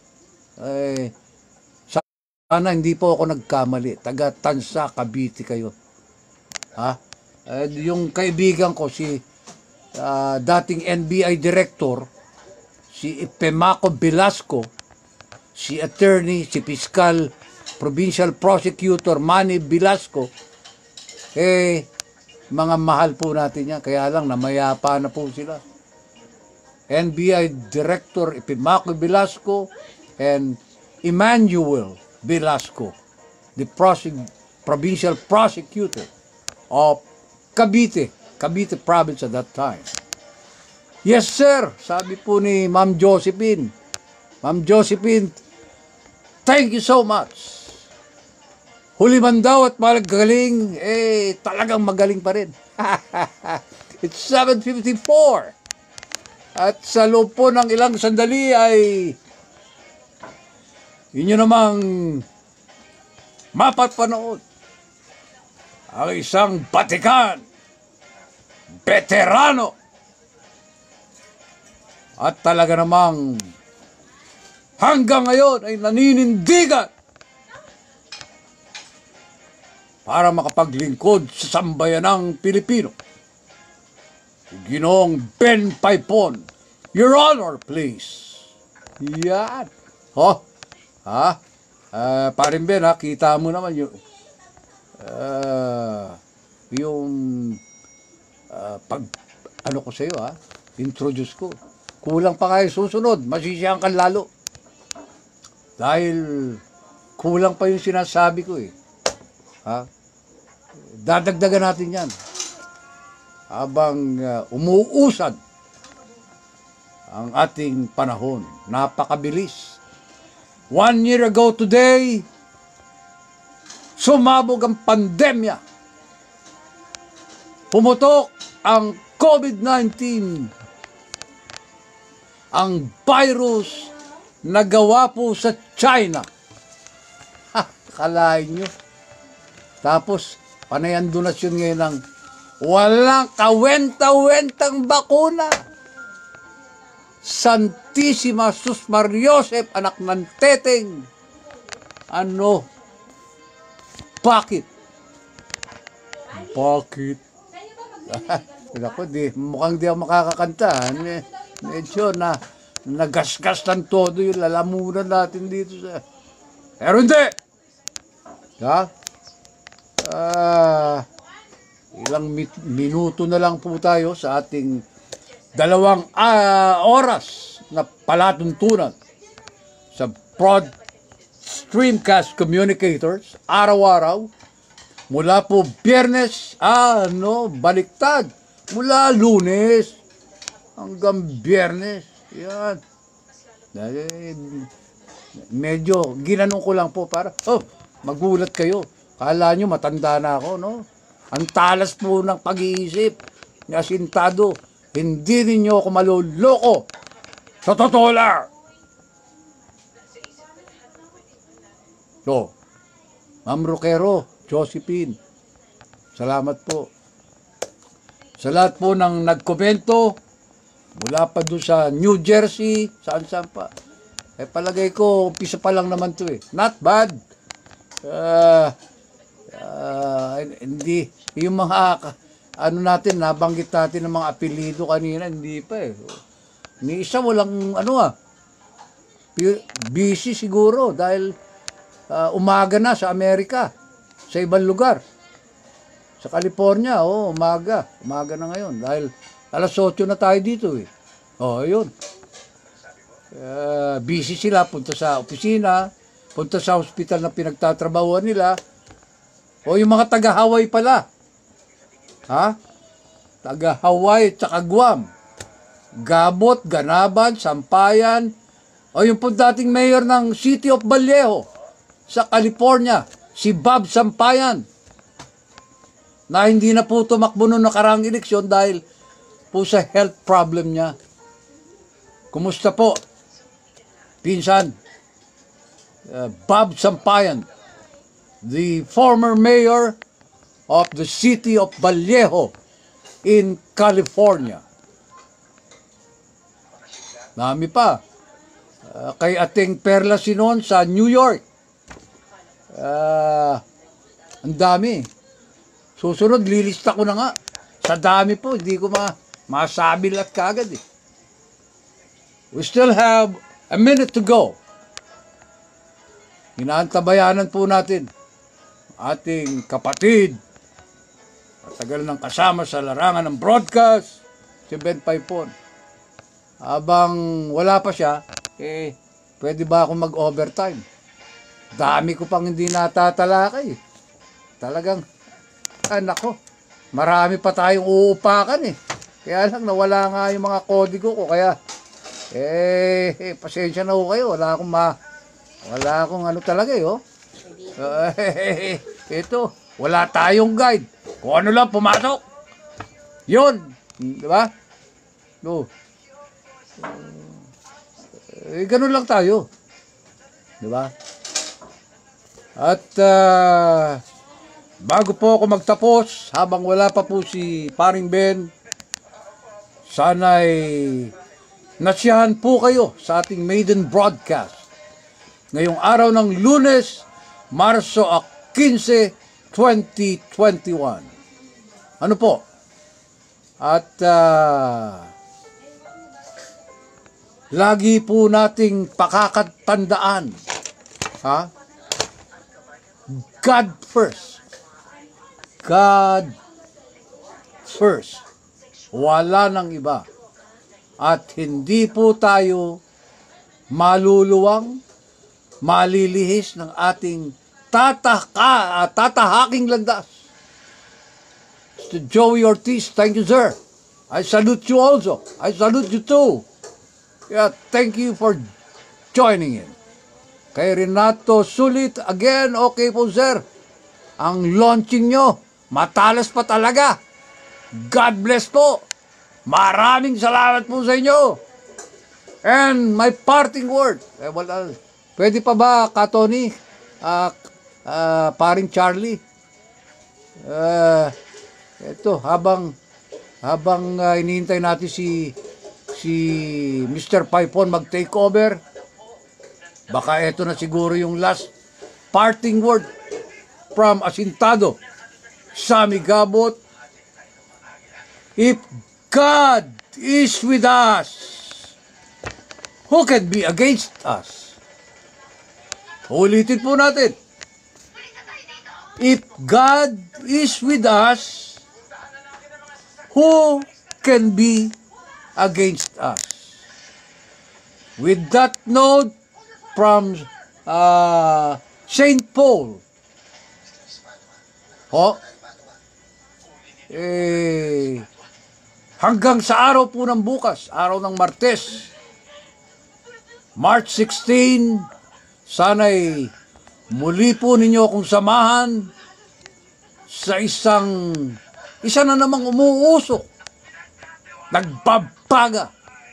Sana hindi po ako nagkamali. Taga-Tanza, Cavite kayo. Ha? Yung kaibigan ko, si dating NBI Director, si Pemaco Velasco, si Attorney, si Fiscal, Provincial Prosecutor Manny Velasco, mga mahal po natin yan. Kaya lang, namayapa na po sila. NBI Director Pemaco Velasco and Emmanuel Velasco, the Provincial Prosecutor of Cavite Province at that time. Yes, sir, sabi po ni Ma'am Josephine. Ma'am Josephine, thank you so much. Huli man daw at magaling, talagang magaling pa rin. It's 7:54. At sa loob po ng ilang sandali ay inyo namang mapapanood ang isang batikan, veterano, at talaga namang hanggang ngayon ay naninindigan para makapaglingkod sa sambayanang Pilipino. Ginoong Ben Paipon, Your Honor, please. Yan. Parin Ben, kita mo naman yung ko sa'yo, introduce ko. Kulang pa kayo susunod, masisiyahan ka lalo. Dahil kulang pa yung sinasabi ko Dadagdagan natin yan. Habang umuusad ang ating panahon. Napakabilis. 1 year ago today, sumabog ang pandemya. Pumutok ang COVID-19. Ang virus na gawa po sa China. Kalahin nyo. Tapos, panay ang donasyon ngayon ng walang kawenta-wentang bakuna. Santissima Sus Mariosep, anak ng teteng. Bakit? Mukhang di ako makakakanta. Medyo nagasgas ng todo yung lalamunan natin dito. Pero hindi! Ilang minuto na lang po tayo sa ating 2 oras na palatuntunan sa Broad Stream Cast Communicators, araw-araw, mula po Biyernes, baliktad, mula Lunes hanggang Biyernes. Yan. Medyo ginanong ko lang po para, magulat kayo. Kala nyo matanda na ako, no? Ang talas po ng pag-iisip ni Asintado. Hindi ninyo ako maluloko. Sa totoo lang. So, Ma'am Roquero, Josephine, salamat po. Sa lahat po ng nagkomento, mula pa doon sa New Jersey, saan-saan pa. Palagay ko, umpisa pa lang naman to Not bad. Hindi, yung mga, natin, nabanggit natin ng mga apelido kanina, hindi pa Ni isa walang, busy siguro, dahil umaga na sa Amerika, sa ibang lugar. Sa California, umaga na ngayon, dahil alas 8 na tayo dito ayun. busy sila, punta sa opisina, punta sa hospital na pinagtatrabahuan nila, o yung mga taga-Hawaii pala, ha? Taga-Hawaii at saka Guam, Gabot, Ganaban, Sampayan, o yung po dating mayor ng City of Vallejo sa California, si Bob Sampayan, na hindi na po tumakbo noong nakaraang eleksyon dahil po sa health problem niya. Kumusta po, pinsan? Bob Sampayan, the former mayor of the City of Vallejo in California. Dami pa. Kay ating Perla Sinon sa New York. Ang dami. Susunod, lilista ko na nga. Sa dami po, hindi ko masabi lahat kaagad eh. We still have a minute to go. Inaantabayanan po natin ating kapatid, matagal nang kasama sa larangan ng broadcast, si Ben Paipon. Habang wala pa siya, pwede ba akong mag-overtime? Dami ko pang hindi natatalakay. Talagang, nako, marami pa tayong uupakan eh. Kaya lang nawala nga yung mga kodigo ko, kaya, pasensya na ho kayo, wala akong ano talaga eh, oh. Ito, wala tayong guide. Kung ano lang, pumasok. Yun. Di ba? No. Ganun lang tayo. Di ba? At, bago po ako magtapos, habang wala pa po si Paring Ben, sana'y nasiyahan po kayo sa ating maiden broadcast. Ngayong araw ng Lunes, Marso 15, 2021. Ano po? At lagi po nating pakakatandaan, ha? God first. God first. Wala nang iba. At hindi po tayo maluluwang, malilihis ng ating tatahaking landas. Mr. Joey Ortiz, thank you, sir. I salute you also. I salute you too. Yeah, thank you for joining in. Kay Renato Sulit, again, okay po, sir. Ang launching nyo, matalas pa talaga. God bless po. Maraming salamat po sa inyo. And my parting word. Pwede pa ba, Katoni? Paring Charlie? Ito, habang hinihintay natin si Mr. Paipon mag-take over, baka ito na siguro yung last parting word from Asintado, Sammy Gabot. If God is with us, who can be against us? Ulitin po natin. If God is with us, who can be against us? With that note from St. Paul, hanggang sa araw po ng bukas, araw ng Martes, March 16, sana'y muli po ninyo akong samahan sa isa na namang umuusok, nagbabaga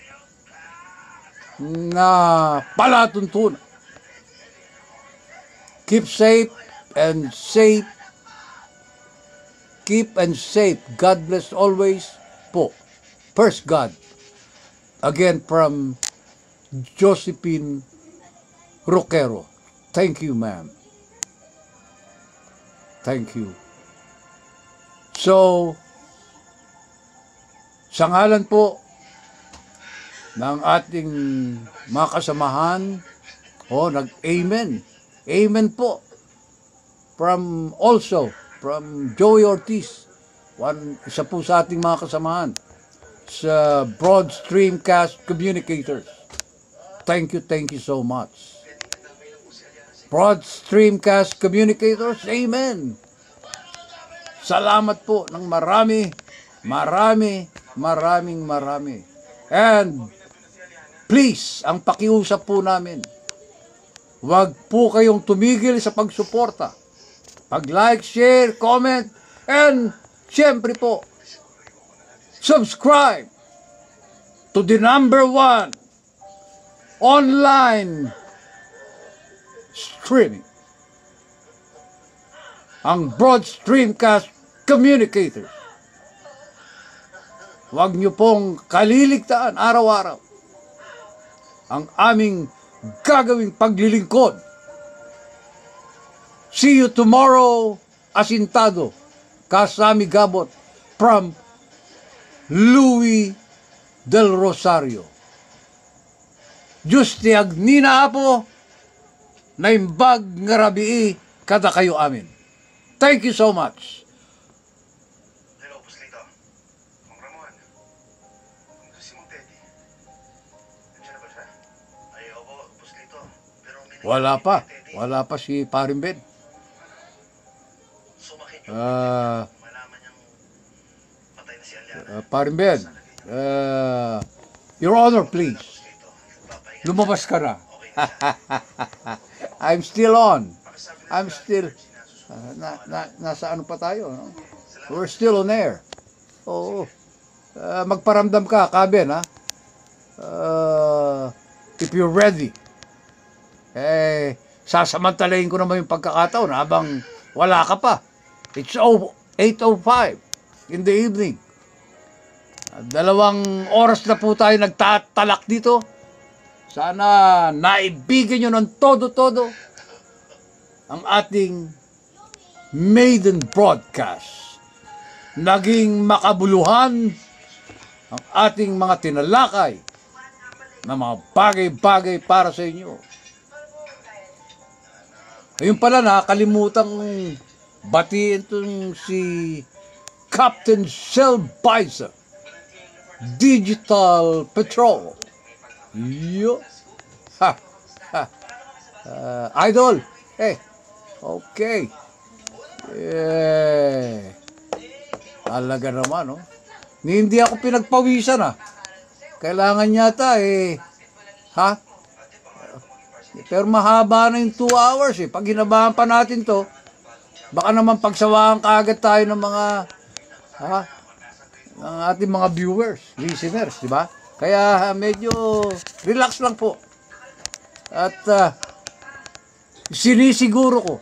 na palatuntunan. Keep safe and safe. Keep and safe. God bless always po. First God. Again from Josephine Roquero. Thank you, ma'am. Thank you. So, sa ngalan po ng ating mga kasamahan, nag-amen. Amen po. From Joey Ortiz, isa po sa ating mga kasamahan sa Broad Stream Cast Communicators. Thank you so much. Broad Stream Cast Communicators, amen. Salamat po ng marami. And please, ang pakiusap po namin, huwag po kayong tumigil sa pagsuporta. Pag-like, share, comment, and siyempre po, subscribe to the #1 online streaming, ang Broad Stream Cast Communicators. Huwag niyo pong kaliligtaan araw-araw ang aming gagawing paglilingkod. See you tomorrow, Asintado, Sammy Gabot from Louis del Rosario. Justi agnina apo, na imbag nga rabii kada kayo amin. Thank you so much. Hello, Puslito. Kung Ramon. Kung si Mong Teddy. Nandiyan na ba siya? Ay, opo, Puslito. Pero Wala pa si Paring Ben. Sumakit yung malaman niyang patay na si Aliana. Paring Ben, Your Honor, please. Lumabas ka na. I'm still on. Nasa ano pa tayo? No? We're still on air. Oo. Magparamdam ka, Kaben, ha? If you're ready. Sasamantalayin ko naman yung pagkakataon habang wala ka pa. It's 8:05 in the evening. 2 oras na po tayo nagtatalak dito. Sana naibigyan nyo ng todo-todo ang ating maiden broadcast. Naging makabuluhan ang ating mga tinalakay na mga bagay-bagay para sa inyo. Ayun pala, nakakalimutan batiin itong si Captain Selbizer, Digital Patrol. Yo. Idol. Hey. Okay. Talaga naman, no? Hindi ako pinagpawisan, ha? Kailangan yata, ha? Pero mahaba na yung 2 hours, eh. Pag hinabahan pa natin to, baka naman pagsawaan kaagad tayo ng mga, ng ating mga viewers, listeners, di ba? Kaya medyo relax lang po. At sinisiguro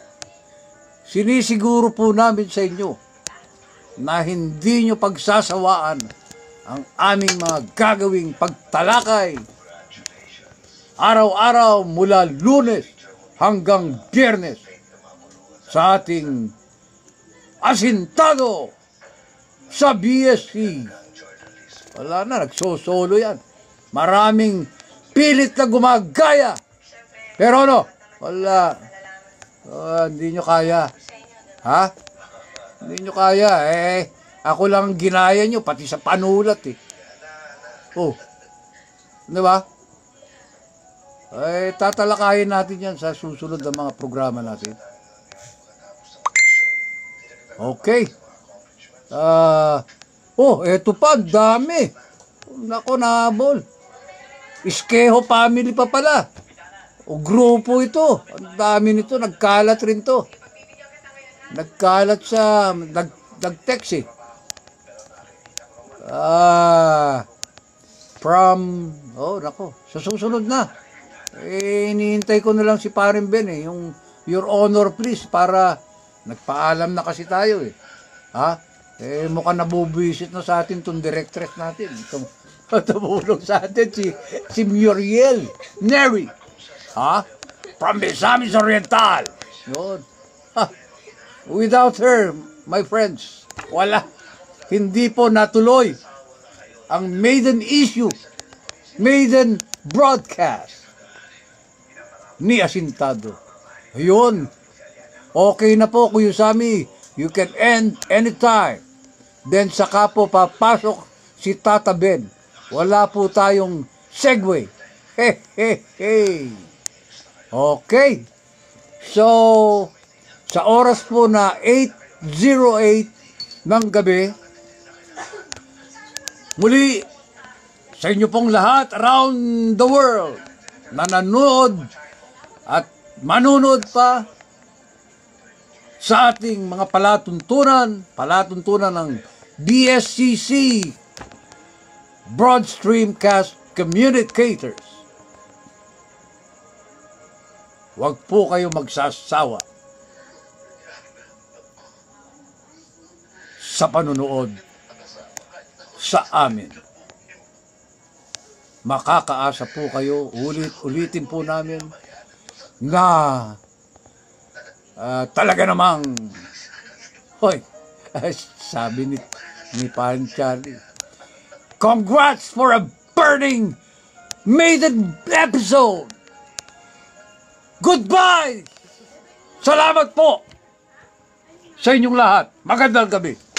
po namin sa inyo na hindi nyo pagsasawaan ang aming mga gagawing pagtalakay araw-araw mula Lunes hanggang Biyernes sa ating Asintado sa BSC. Wala na, nagsosolo yan. Maraming pilit na gumagaya. Pero ano, wala. Hindi nyo kaya. Ha? Hindi nyo kaya. Ako lang ginaya nyo, pati sa panulat eh. Oh. Di ba? Tatalakayin natin yan sa susunod na mga programa natin. Okay. Eto pa, dami. Nako, nahabol. Iskeho family pa pala. O grupo ito. Ang dami nito, nagkalat rin to. Nagkalat sa, nag-text eh. Nako, sa susunod na. Hinihintay ko na lang si Paring Ben eh, yung Your Honor please, para nagpaalam na kasi tayo eh. Ha? Mukhang nabubuisit na sa atin itong directress natin. Tumulong sa atin si Muriel Neri. Ha? From Misamis Oriental. Yun. Without her, my friends, wala. Hindi po natuloy ang maiden issue, maiden broadcast ni Asintado. Ayun. Okay na po, Kuya Sammy. You can end anytime. Then saka po papasok si Tata Ben. Wala po tayong segue. Okay. So, sa oras po na 8:08 ng gabi, muli sa inyo pong lahat around the world na nanood at manunod pa sa ating mga palatuntunan ng BSCC, Broad Stream Cast Communicators. Huwag po kayo magsasawa sa panunood sa amin. Makakaasa po kayo, ulitin po namin na talaga namang, hoy, sabi ni Pan Charlie, congrats for a burning maiden episode! Goodbye! Salamat po sa inyong lahat. Magandang gabi.